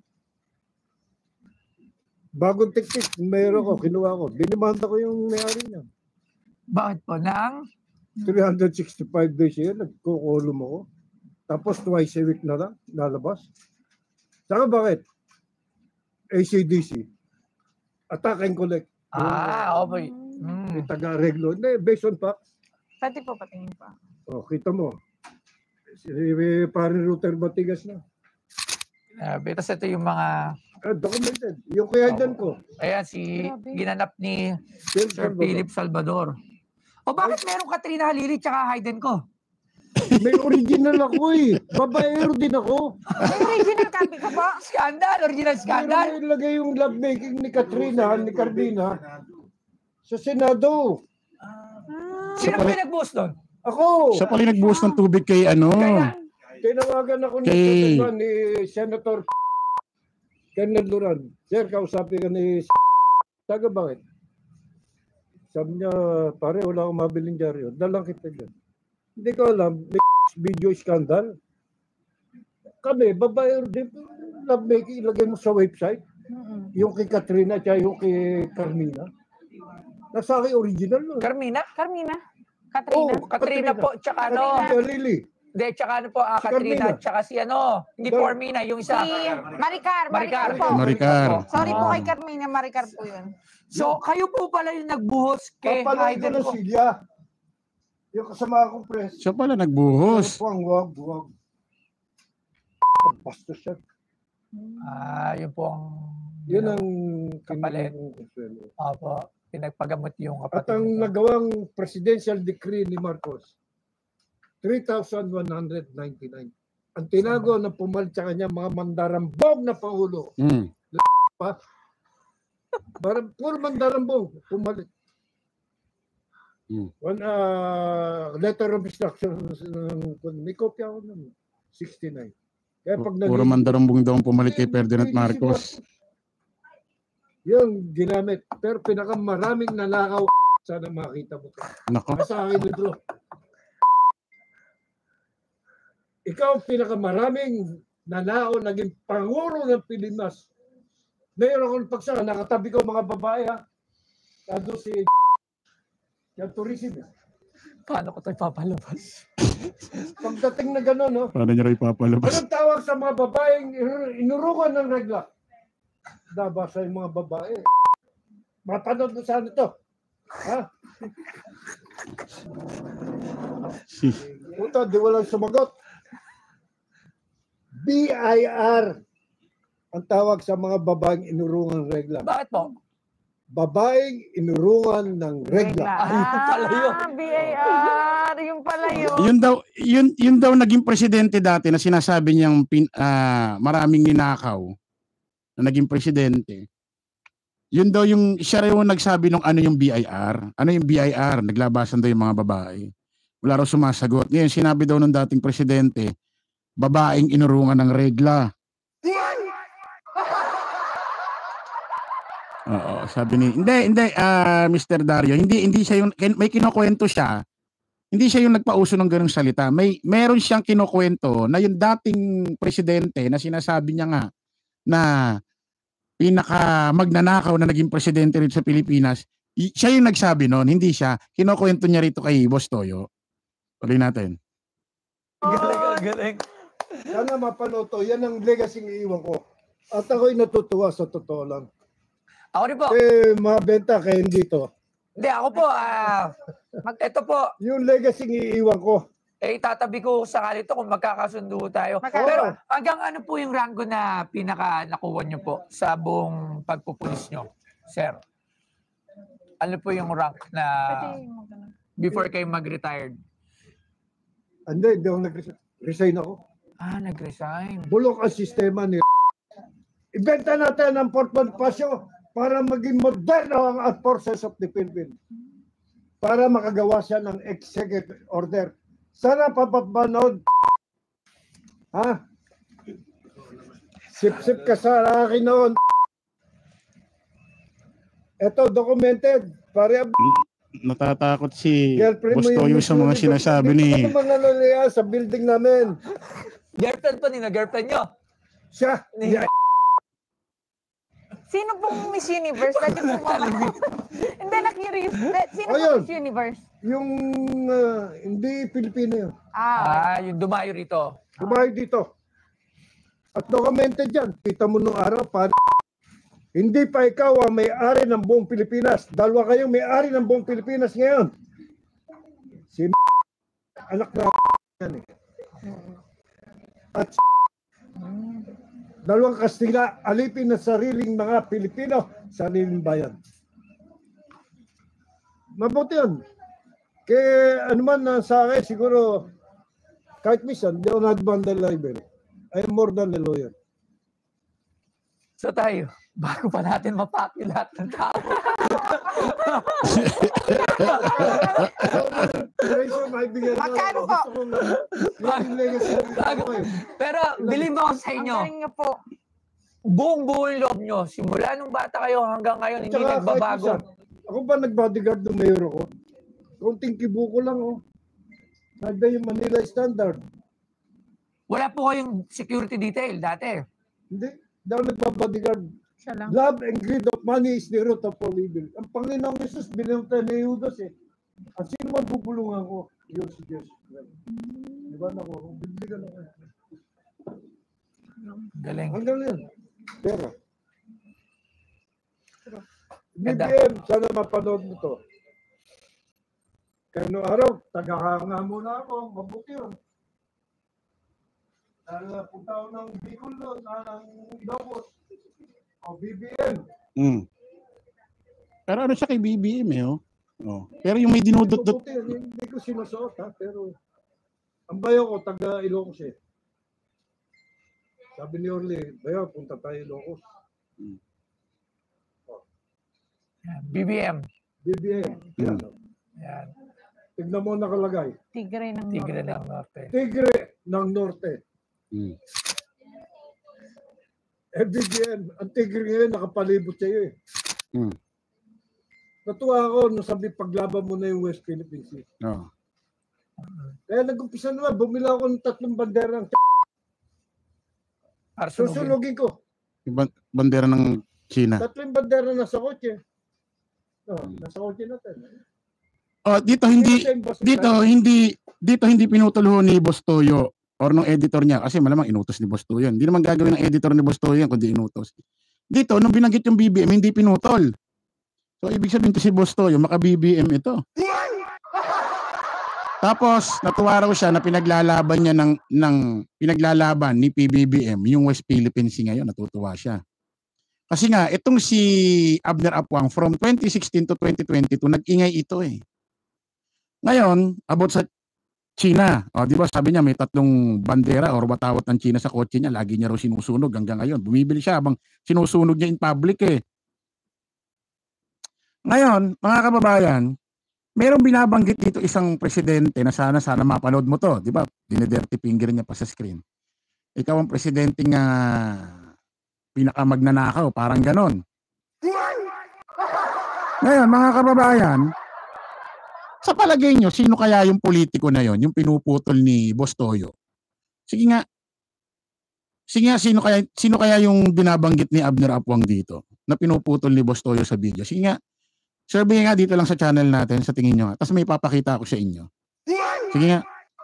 Bagong tiktik, mayroon ko, kinuha ko. Binimanda ko yung may-ari niya. Bakit po? 365 days yun, nagkukulong ako. Tapos twice a week na lang, lalabas. Saka bakit? ACDC. Attack and collect. Okay. May taga-reglo. Hindi, based on facts. Pati po, patingin pa. Kita mo. Si parin Router Batigas na. Tapos ito yung mga, Documented. Yung kaya ko. ayan, ginanap ni Phil Sir Salvador. Philip Salvador. O bakit meron Katrina Halili tsaka Hayden ko? May original ako eh. Babaero din ako. May original copy ka po? Scandal! Original scandal! Pero ilagay yung lovemaking ni Katrina, ni Cardina, sa Senado. Sino po yung nag-boss doon? Ako! Siya pala yung nagbuhos ng tubig kay Tinawagan ako ni, ni Senator Kenneth Duran. Sir, kausapin ka ni Taga bakit? Sabi niya, pare, wala akong mabiling dyaryo. Dalang kita dyan. Hindi ko alam, may video scandal. Kami, babae din, lovemaking, ilagay mo sa website. Yung kay Katrina, tsaka yung kay Carmina. Nasa akin original no? Carmina? Carmina? Katrina? Katrina po, tsaka Lily. Hindi, tsaka po, Si Katrina, Carmina. tsaka si hindi po Carmina, yung Si isa. Maricar. Maricar. po. Maricar. Sorry po kay Carmina, Maricar po yun. So, kayo po pala yung nagbuhos kay Papaloy ko Hayden ng ko. Silya. Yung kasama akong press. Siya pala nagbuhos. Wag. Bastos siya. Yun po ang... Yun ang Kapalit. kinakong. Opo, pinagpagamot yung At kapatid ang ko. nagawang presidential decree ni Marcos, 3,199. Ang tinago na pumalit sa kanya mga mandarambog na pangulo. Puro mandarambog pumalit. One letter of instruction, may kopya ako nun. 69. Kaya pag Puro mandarambong daw ang pumalit kay Ferdinand Marcos. yung ginamit. Pero pinakamaraming nanakaw, sana makita mo. Nako. Nasa akin ito. Ikaw ang pinakamaraming nanakaw, naging pangulo ng Pilipinas. Ngayon akong pagsa, nakatabi ko mga babae ha. Nado si yung tourism. Paano ko tayo papalabas? Pagdating na gano'n, no? Paano niya rin ipapalabas? Anong tawag sa mga babaeng inurukan ng regla? Nabasa yung mga babae. Mapanood mo saan ito? Ha? Puta, di walang sumagot. BIR ang tawag sa mga babaeng inurungan ng regla. Bakit po? Babaeng inurungan ng regla. Ayun pala yun. BIR, yung pala yun. Yun daw naging presidente dati na sinasabi niyang maraming ninakaw na naging presidente. Yun daw yung siya yung nagsabi ng ano yung BIR. Ano yung BIR? Naglabasan daw yung mga babae. Wala raw sumasagot. Ngayon sinabi daw ng dating presidente, babaeng inurungan ng regla. Oo, sabi ni hindi Mr. Dario, hindi siya yung may kinukuwento siya Hindi siya yung nagpauso ng ganung salita. Meron siyang kinukuwento na yung dating presidente na sinasabi niya nga na pinaka magnanakaw na naging presidente rito sa Pilipinas, siya yung nagsabi noon, hindi siya. Kinukuwento niya rito kay Boss Toyo. Tuloy natin. Galing. Sana mapanood to. Yan ang legacy ng iwan ko. At ako'y natutuwa sa totoo lang. Ako rin po. Mabenta kayo dito. Hindi, ako po. Ito po. Yung legacy ng iwan ko. Itatabi ko sakali ito kung magkakasundo tayo. Pero hanggang ano po yung rango na pinaka nakuha nyo po sa buong pagpupulis nyo, sir? Ano po yung rank na before kayo mag-retired? Hindi ako nag-resign ako. Nag-resign. Bulok ang sistema ni ibenta natin ang Fort Bonifacio para maging moderno ang Armed Forces of the Philippines. Para makagawa siya ng executive order. Sana papapanood. Sip-sip ka sa akin noon. Ito, documented. Natatakot si Girlfriend Boss mo Toyo yung sa mga sinasabi ni... Ito mga nalaya sa building namin. Girlfriend pa nila, girlfriend nyo? Siya. Sino pong Miss Universe? Pwede po mama. Hindi, na-curious. Sino pong Ayun. Miss Universe? Yung hindi Pilipino yun. Yung dumayo rito. Kumain dito. At documented yan. Kita mo nung araw, hindi pa ikaw ang may-ari ng buong Pilipinas. Dalawa kayong may-ari ng buong Pilipinas ngayon. Si anak na yan eh. At dalawang Kastila, alipin ng sariling mga Pilipino, sariling bayan. Mabuti yun. Kaya ano man sa akin, siguro, kahit minsan, di ako nag-bundle library. I am more than a lawyer. So tayo, bago pa natin mapaki lahat ng tao. Magkano po? Pero bilhin mo ako sa Ang inyo, galing nga po. buong loob nyo, simula nung bata kayo hanggang ngayon, hindi Tsaka, nagbabago. Ako ba nag-bodyguard ng mayor ako? Kunting kibuko lang, oh. Nagda yung Manila Standard. Wala po kayong security detail dati. Hindi. Daw nagpa-bodyguard. Siya lang. Love and greed of money is the root of all evil. Ang Panginoong Jesus, binunta ni Judas eh. At sino man bubulungan ko? Yun si Jesus. Di ba naku? Kung bibigyan ako. Galing. Hanggang yan. Pero. Ganda. BBM, sana mapanood mo to. Kaya noong araw, tagahanga muna ako. Mabuti yun. Dahil punta ako ng Bicol doon, ng Ilocos. O BBM. Pero ano siya kay BBM eh, oh. Pero yung may dinudot-dot... Mabuti yun, hindi ko sinusuot ha, pero ang bayo ko, taga Ilocos eh. Sabi ni Orly, bayo, punta tayo Ilocos. BBM. BBM. Yan. Yan. Tignan mo nakalagay. Tigre ng Tigre Norte. ng Norte. Tigre ng Norte. BBM, ang tigre ngayon nakapalibot sa iyo eh. Natuwa ako nung sabi paglaban mo na yung West Philippine Sea. Kaya nag-umpisa naman, bumila ako ng 3 bandera ng susunugin ko. Yung bandera ng China. 3 bandera na sa kotse. Nasa kotse natin. Dito hindi pinutol ho ni Boss Toyo or nung editor niya kasi malamang inutos ni Boss Toyo. Hindi naman gagawin ng editor ni Boss Toyo yan kundi inutos. Dito nung binanggit yung BBM hindi pinutol. So ibig sabihin to si Boss Toyo maka-BBM ito. Tapos natuwa raw siya na pinaglalaban niya ng pinaglalaban ni PBBM yung West Philippine Sea ngayon, natutuwa siya. Kasi nga itong si Abner Apuang from 2016 to 2022 nag-ingay ito eh. Ngayon, about sa China, di ba sabi niya may 3 bandera or watawat ng China sa kotse niya, lagi niya raw sinusunog hanggang ngayon. Bumibili siya habang sinusunog niya in public eh. Ngayon, mga kababayan, mayroong binabanggit dito isang presidente na sana mapanood mo to, di ba? Dine-dirty finger niya pa sa screen. Ikaw ang presidente nga pinakamagnanakaw, parang ganon. Ngayon, mga kababayan, Sa palagay nyo, sino kaya yung politiko na yon, yung pinuputol ni Boss Toyo? Sige nga, sino kaya yung binabanggit ni Abner Apwang dito na pinuputol ni Boss Toyo sa video? Sige nga, survey nga dito lang sa channel natin, sa tingin nyo. Tapos may papakita ako sa inyo. Sige nga.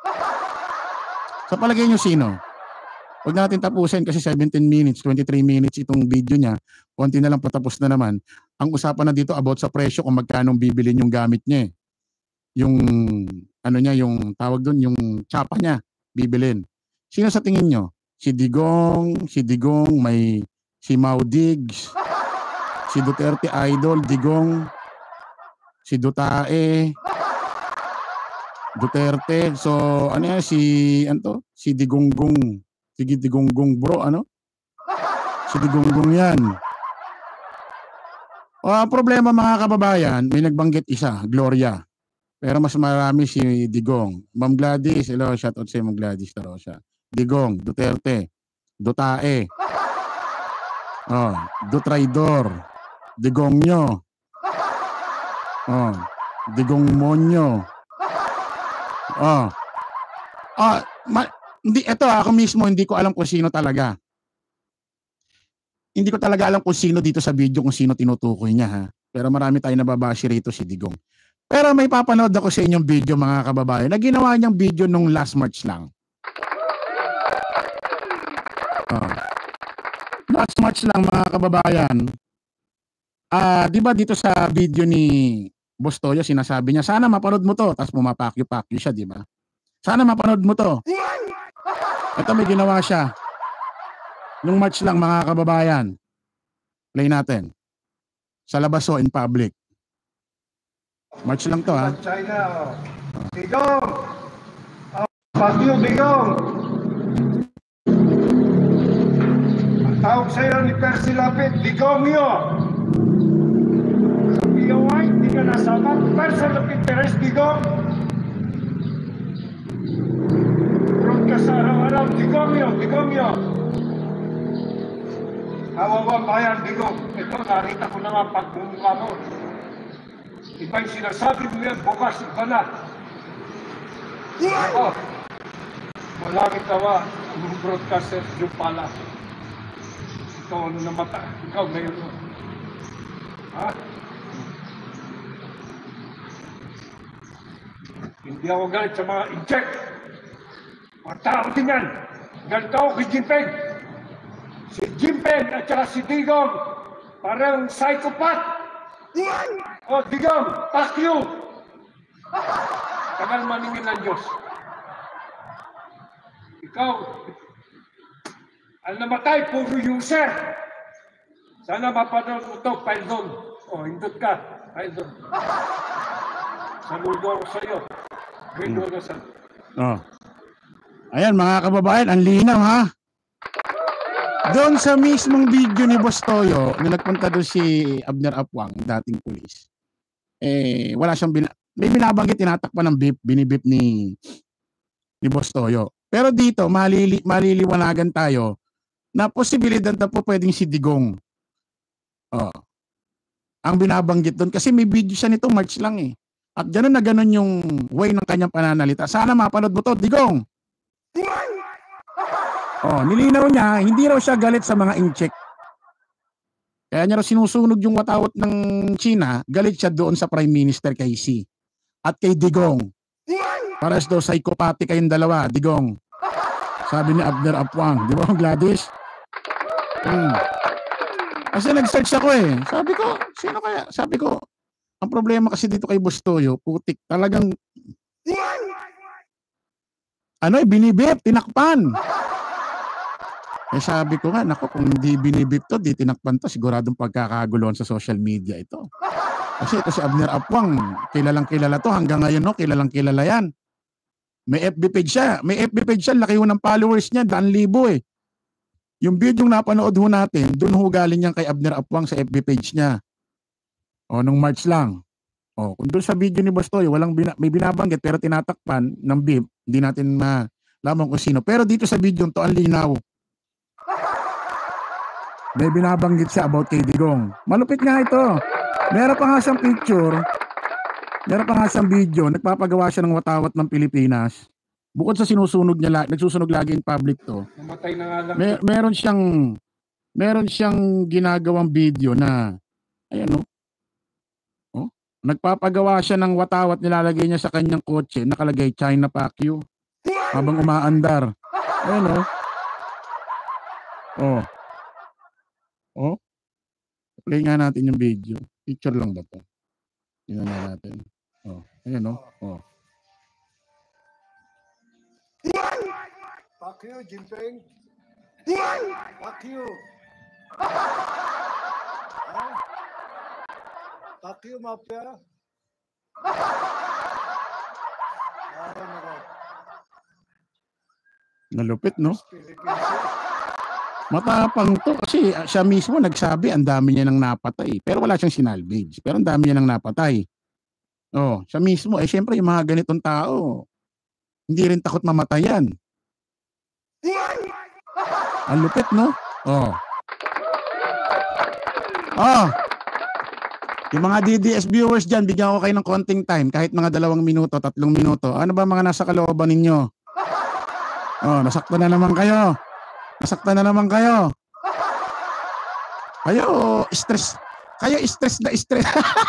Sa palagay nyo, sino? Huwag na natin tapusin kasi 17 minutes, 23 minutes itong video niya. Konti na lang patapos na naman. Ang usapan na dito about sa presyo kung magkano bibilin yung gamit niya. Yung, ano niya, yung tawag doon, yung tsapa niya, bibilin. Sino sa tingin nyo? Si Digong, may si Mau Diggs, si Duterte Idol, Digong, si Dutae, Duterte. So, ano yan, si Digonggong. Sige, Digonggong bro, ano? Si Digonggong yan. Problema mga kababayan, may nagbanggit isa, Gloria. Pero mas marami si Digong. Ma'am Gladys, hello, shoutout sa Ma'am Gladys Tarosa. Digong, Duterte, Dutae, Dutraidor, Digongyo, Digong Monyo. Hindi, ito ako mismo, hindi ko alam kung sino talaga. Hindi ko talaga alam kung sino dito sa video, kung sino tinutukoy niya, ha. Pero marami tayong nababashi rito si Digong. Pero may papanood ako sa inyong video mga kababayan na ginawa niyang video nung last March lang. Last March lang mga kababayan. Di ba dito sa video ni Boss Toyo, sinasabi niya, sana mapanood mo to. Tapos pumapakyo-pakyo siya, di ba? Sana mapanood mo to. Ito may ginawa siya. Nung March lang mga kababayan. Play natin. Sa labaso in public. March lang to, ha. China, Digong! Pagyo, Digong! Ang tawag sa'yo ni Percy Lapid, Digong yun! Sa POI, di ka nasama. Percy Lapid Perez, Digong! Broadcast sa araw-araw, Digong yun! Hawawang bayan, Digong. Ito, narita ko na nga pagmumukha mo. Iba yung sinasabi mo yan, bukas, iba na. Ako, malangit tawa, yung broadcaster, yung pala. Ikaw, ano namata? Ikaw, ngayon mo. Ha? Hindi ako galit sa mga inject. Mga tao din yan. Galit ako kay Jinpeng. Si Jinpeng at saka si Digong, parang psychopath. Digong, fuck you! Tagal maningin ng Diyos. Ikaw, ang namatay, puro user. Sana mapanood mo ito, file doon. Hindot ka, file doon. Saludo ako sa iyo. Gendo na sa... Ayan mga kababayan, ang linaw, ha? Doon sa mismong video ni Boss Toyo, na nagpunta doon si Abner Apwang, dating pulis, wala siyang may binabanggit, tinatakpan ng beep, binibip ni Boss Toyo. Pero dito, maliliwanagan tayo na posibilidad na po pwedeng si Digong. Ang binabanggit doon, kasi may video siya nito, March lang eh. At gano'n na gano'n yung way ng kanyang pananalita. Sana mapanood mo to, Digong! Nilinaw niya, hindi raw siya galit sa mga incheck. Kaya niya raw sinusunog yung watawat ng China, galit siya doon sa Prime Minister kay Xi at kay Digong. Pares daw psychopathic kayong dalawa, Digong. Sabi ni Abner Apwang, di ba, Gladys? Kasi nag-search ako eh. Sabi ko, sino kaya? Sabi ko, ang problema kasi dito kay Boss Toyo, putik, talagang binibip, tinakpan. Sabi ko nga, naku, kung hindi binibip to, di tinakpan to, siguradong pagkakaguluhan sa social media ito. Kasi ito si Abner Apwang, kilalang kilala to, hanggang ngayon no, kilalang kilala yan. May FB page siya, laki ho ng followers niya, 1,000 eh. Yung video yung napanood ho natin, doon ho galing yan kay Abner Apwang sa FB page niya. Nung March lang. Kung doon sa video ni Boss Toyo, may binabanggit pero tinatakpan ng beep, hindi natin malaman kung sino. Pero dito sa video to, ang linaw. May binabanggit siya about kay Digong. Malupit nga ito. Meron pa nga siyang picture Meron pa nga siyang video, nagpapagawa siya ng watawat ng Pilipinas. Bukod sa sinusunog niya, nagsusunog lagi in public to. Namatay na nga lang. Meron siyang ginagawang video na, ayan oh, nagpapagawa siya ng watawat, nilalagay niya sa kanyang kotse, nakalagay China Pacquiao habang umaandar. Ayan oh. Play nga natin yung video. Picture lang ba to? Tingnan na natin. Ayan oh. Fuck you, Jinping. Fuck you. Fuck you, Mafia. Nalupit, no? Matapang to kasi siya mismo nagsabi ang dami niya nang napatay. Pero wala siyang sinalvage. Pero ang dami niya nang napatay. Siya mismo. Siyempre yung mga ganitong tao, hindi rin takot mamatayan. Ang lupit, no? Yung mga DDS viewers dyan, bigyan ko kayo ng konting time. Kahit mga 2 minuto, 3 minuto. Ano ba mga nasa kalooban ninyo? Nasaktan na naman kayo. Kayo, stress. Kayo, stress na stress.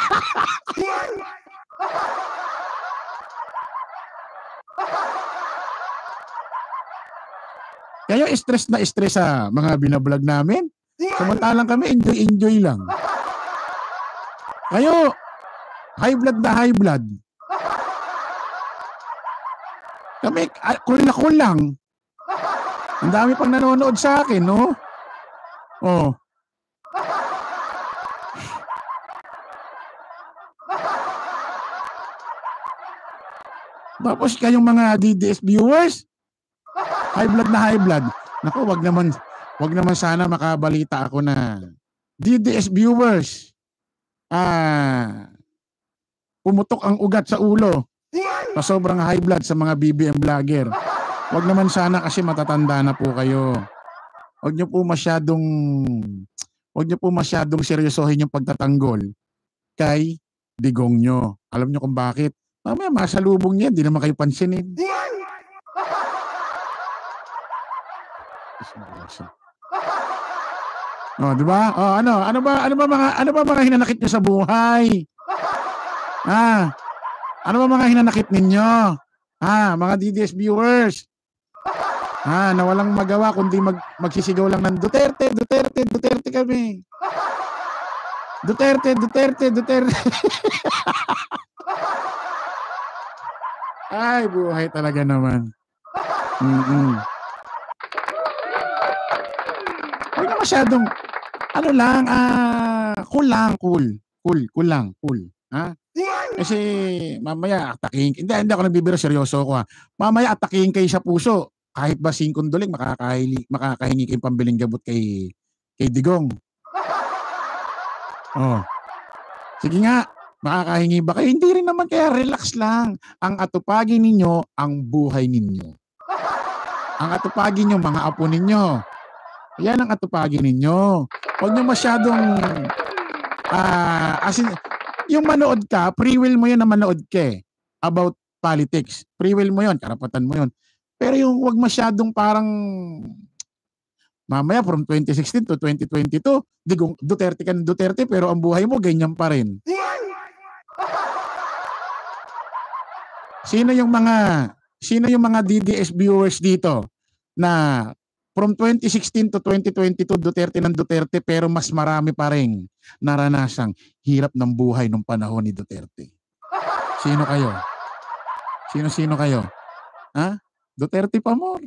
Kayo, stress na stress sa mga binablog namin. Samantalang kami, enjoy lang. Kayo, high blood na high blood. Kami, cool lang. Ang dami pang nanonood sa akin, no? Tapos kayong mga DDS viewers, high blood na high blood. Naku, wag naman sana makabalita ako na DDS viewers, pumutok ang ugat sa ulo sa sobrang high blood sa mga BBM vlogger. Wag naman sana kasi matatanda na po kayo. Wag niyo po masyadong seryosohin yung pagtatanggol kay digong nyo. Alam niyo kung bakit? Mamaya masalubong niya, hindi naman kayo pansinin. Di ba? Ano ba mga hinanakit niyo sa buhay? Ano ba mga hinanakit ninyo? Mga DDS viewers. Na walang magawa kundi magsisigaw lang ng Duterte kami. Duterte. Ay, buhay talaga naman. Huwag na masyadong, cool lang. Kasi mamaya atakihin, hindi ako nagbibiro, seryoso ako Mamaya atakihin kayo sa puso. Kahit ba 5 duling, makakahingi kayong pambiling gabot kay Digong. Sige nga, makakahingi ba kayo? Hindi rin naman, kaya relax lang. Ang atupagin ninyo, ang buhay ninyo. Ang atupagin nyo, mga apo ninyo. Yan ang atupagin ninyo. Huwag nyo masyadong, yung manood ka, free will mo yun na manood ka about politics. Free will mo yun, karapatan mo yun. Pero yung wag masyadong parang mamaya from 2016 to 2022, Duterte ka ng Duterte pero ang buhay mo ganyan pa rin. Sino yung mga DDS viewers dito na from 2016 to 2022 Duterte ng Duterte pero mas marami pa rin naranasang hirap ng buhay nung panahon ni Duterte? Sino kayo? Sino kayo? Duterte pa more.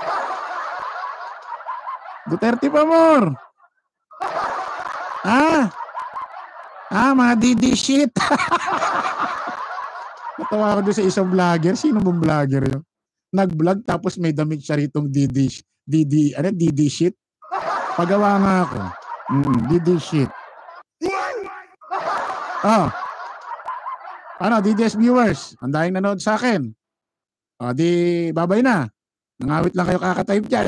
Mga DD shit. Natawa ako doon sa isang vlogger. Sino bang vlogger yun? Nag-vlog tapos may damit siya ritong DD shit. Pagawa nga ako. DD shit. DDS viewers, ang daming nanood sa akin. Di babay na. Nangawit lang kayo kaka-type dyan.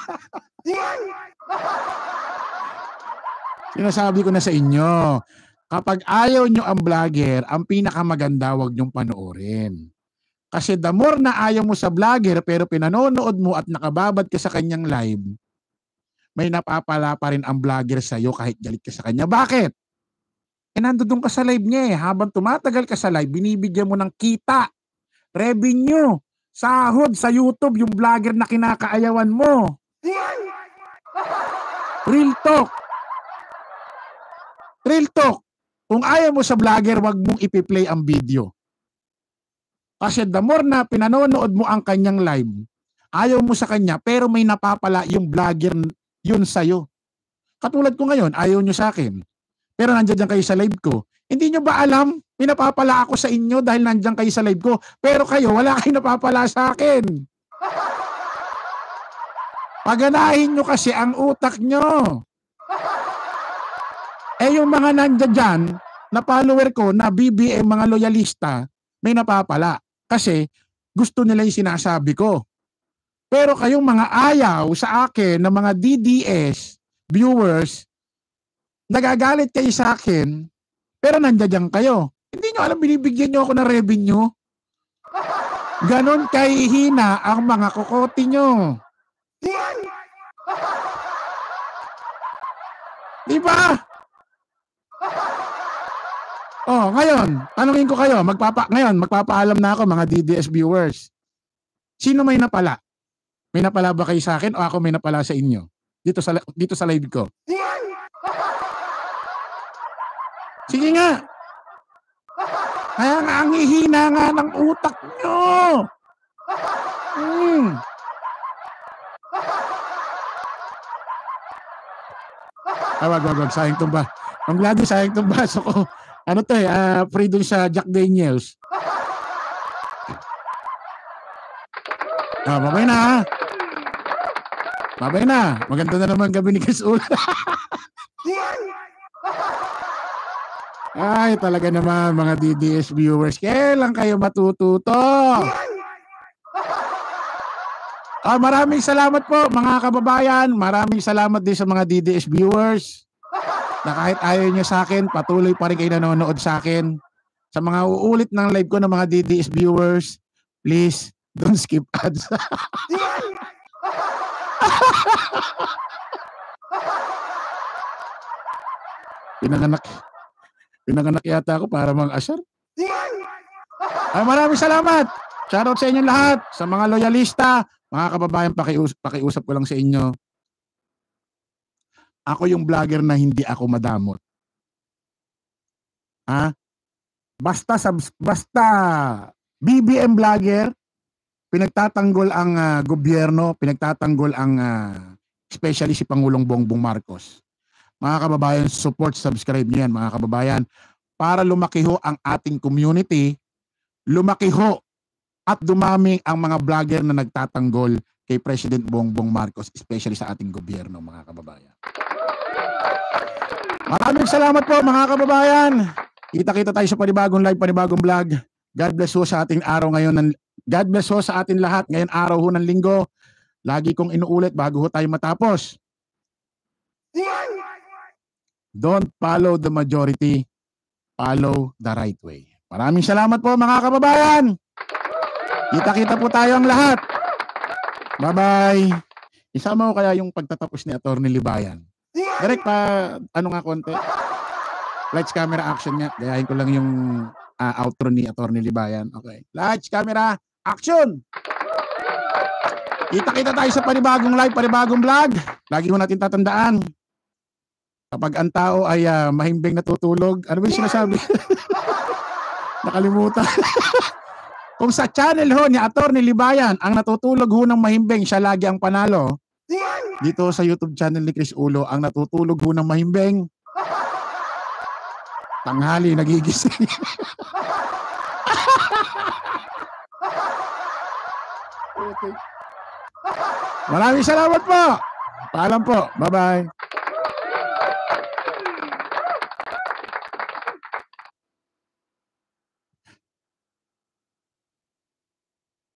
Sinasabi ko na sa inyo, Kapag ayaw nyo ang vlogger, ang pinakamaganda wag nyong panoorin. Kasi the more na ayaw mo sa vlogger pero pinanonood mo at nakababad ka sa kanyang live, may napapala pa rin ang vlogger sa'yo kahit galit ka sa kanya. Bakit? Nandoon ka sa live niya eh. Habang tumatagal ka sa live, binibigyan mo ng kita, revenue, sahod sa YouTube yung vlogger na kinakaayawan mo. Real talk. Real talk. Kung ayaw mo sa vlogger, wag mong ipi-play ang video. Kasi the more na pinanonood mo ang kanyang live, ayaw mo sa kanya, pero may napapala yung vlogger yun sa'yo. Katulad ko ngayon, ayaw nyo sa akin. Pero nandiyan kayo sa live ko. Hindi nyo ba alam, pinapapala ako sa inyo dahil nandiyan kayo sa live ko. Pero kayo, wala kayo napapala sa akin. Paganahin nyo kasi ang utak nyo. Yung mga nandiyan dyan, na follower ko, na BBM, mga loyalista, may napapala. Kasi gusto nila yung sinasabi ko. Pero kayong mga ayaw sa akin na mga DDS viewers, nagagalit kayo sa akin, pero nandiyan kayo. Hindi nyo alam, binibigyan nyo ako ng revenue. Ganon kahihina ang mga kokote nyo. Di ba? Oh, ngayon, tanungin ko kayo, magpapaalam na ako mga DDS viewers. Sino may napala? May napala ba kayo sa akin o ako may napala sa inyo? Dito sa live ko. Sige nga. Kaya nga ang hihina nga ng utak nyo. Wag, sayang tumba. Ang glad sayang tumba. So, ano to free dun sa Jack Daniels. Babay na ha. Babay na. Maganda na naman gabi ni Chris Ula. Ay, talaga naman mga DDS viewers. Kailan kayo matututo? Maraming salamat po mga kababayan. Maraming salamat din sa mga DDS viewers. Na kahit ayaw nyo sa akin, patuloy pa rin kayo nanonood sa akin. Sa mga uulit ng live ko ng mga DDS viewers, please, don't skip ads. Pinanganak yata ako para mang-asar. Maraming salamat. Shoutout sa inyong lahat. Sa mga loyalista, mga kababayan, pakiusap ko lang sa inyo. Ako yung vlogger na hindi ako madamot. Basta BBM vlogger, pinagtatanggol ang gobyerno, pinagtatanggol ang especially si Pangulong Bongbong Marcos. Mga kababayan, support, subscribe niyo yan mga kababayan para lumaki ho ang ating community, lumaki ho at dumami ang mga vlogger na nagtatanggol kay President Bongbong Marcos, especially sa ating gobyerno mga kababayan. Maraming salamat po mga kababayan. Kita-kita tayo sa panibagong live, panibagong vlog. God bless ho sa ating araw ngayon. God bless ho sa atin lahat ngayon araw ho ng linggo. Lagi kong inuulit bago ho tayo matapos. Don't follow the majority, follow the right way. Maraming salamat po mga kababayan. Kita-kita po tayo ang lahat. Bye-bye. Isama mo kaya yung pagtatapos ni Atty. Libayan. Direct pa, konti. Lights, camera, action nga. Gayahin ko lang yung outro ni Atty. Libayan. Okay. Lights, camera, action! Kita-kita tayo sa panibagong live, panibagong vlog. Lagi ko natin tatandaan. Kapag ang tao ay mahimbing natutulog, ano ba yung sinasabi? Nakalimutan. Kung sa channel ho ni Atty. Libayan ang natutulog ho ng mahimbing, siya lagi ang panalo. Dito sa YouTube channel ni Chris Ulo, ang natutulog ho ng mahimbing, tanghali nagigising. Maraming salamat po. Paalam po. Bye-bye.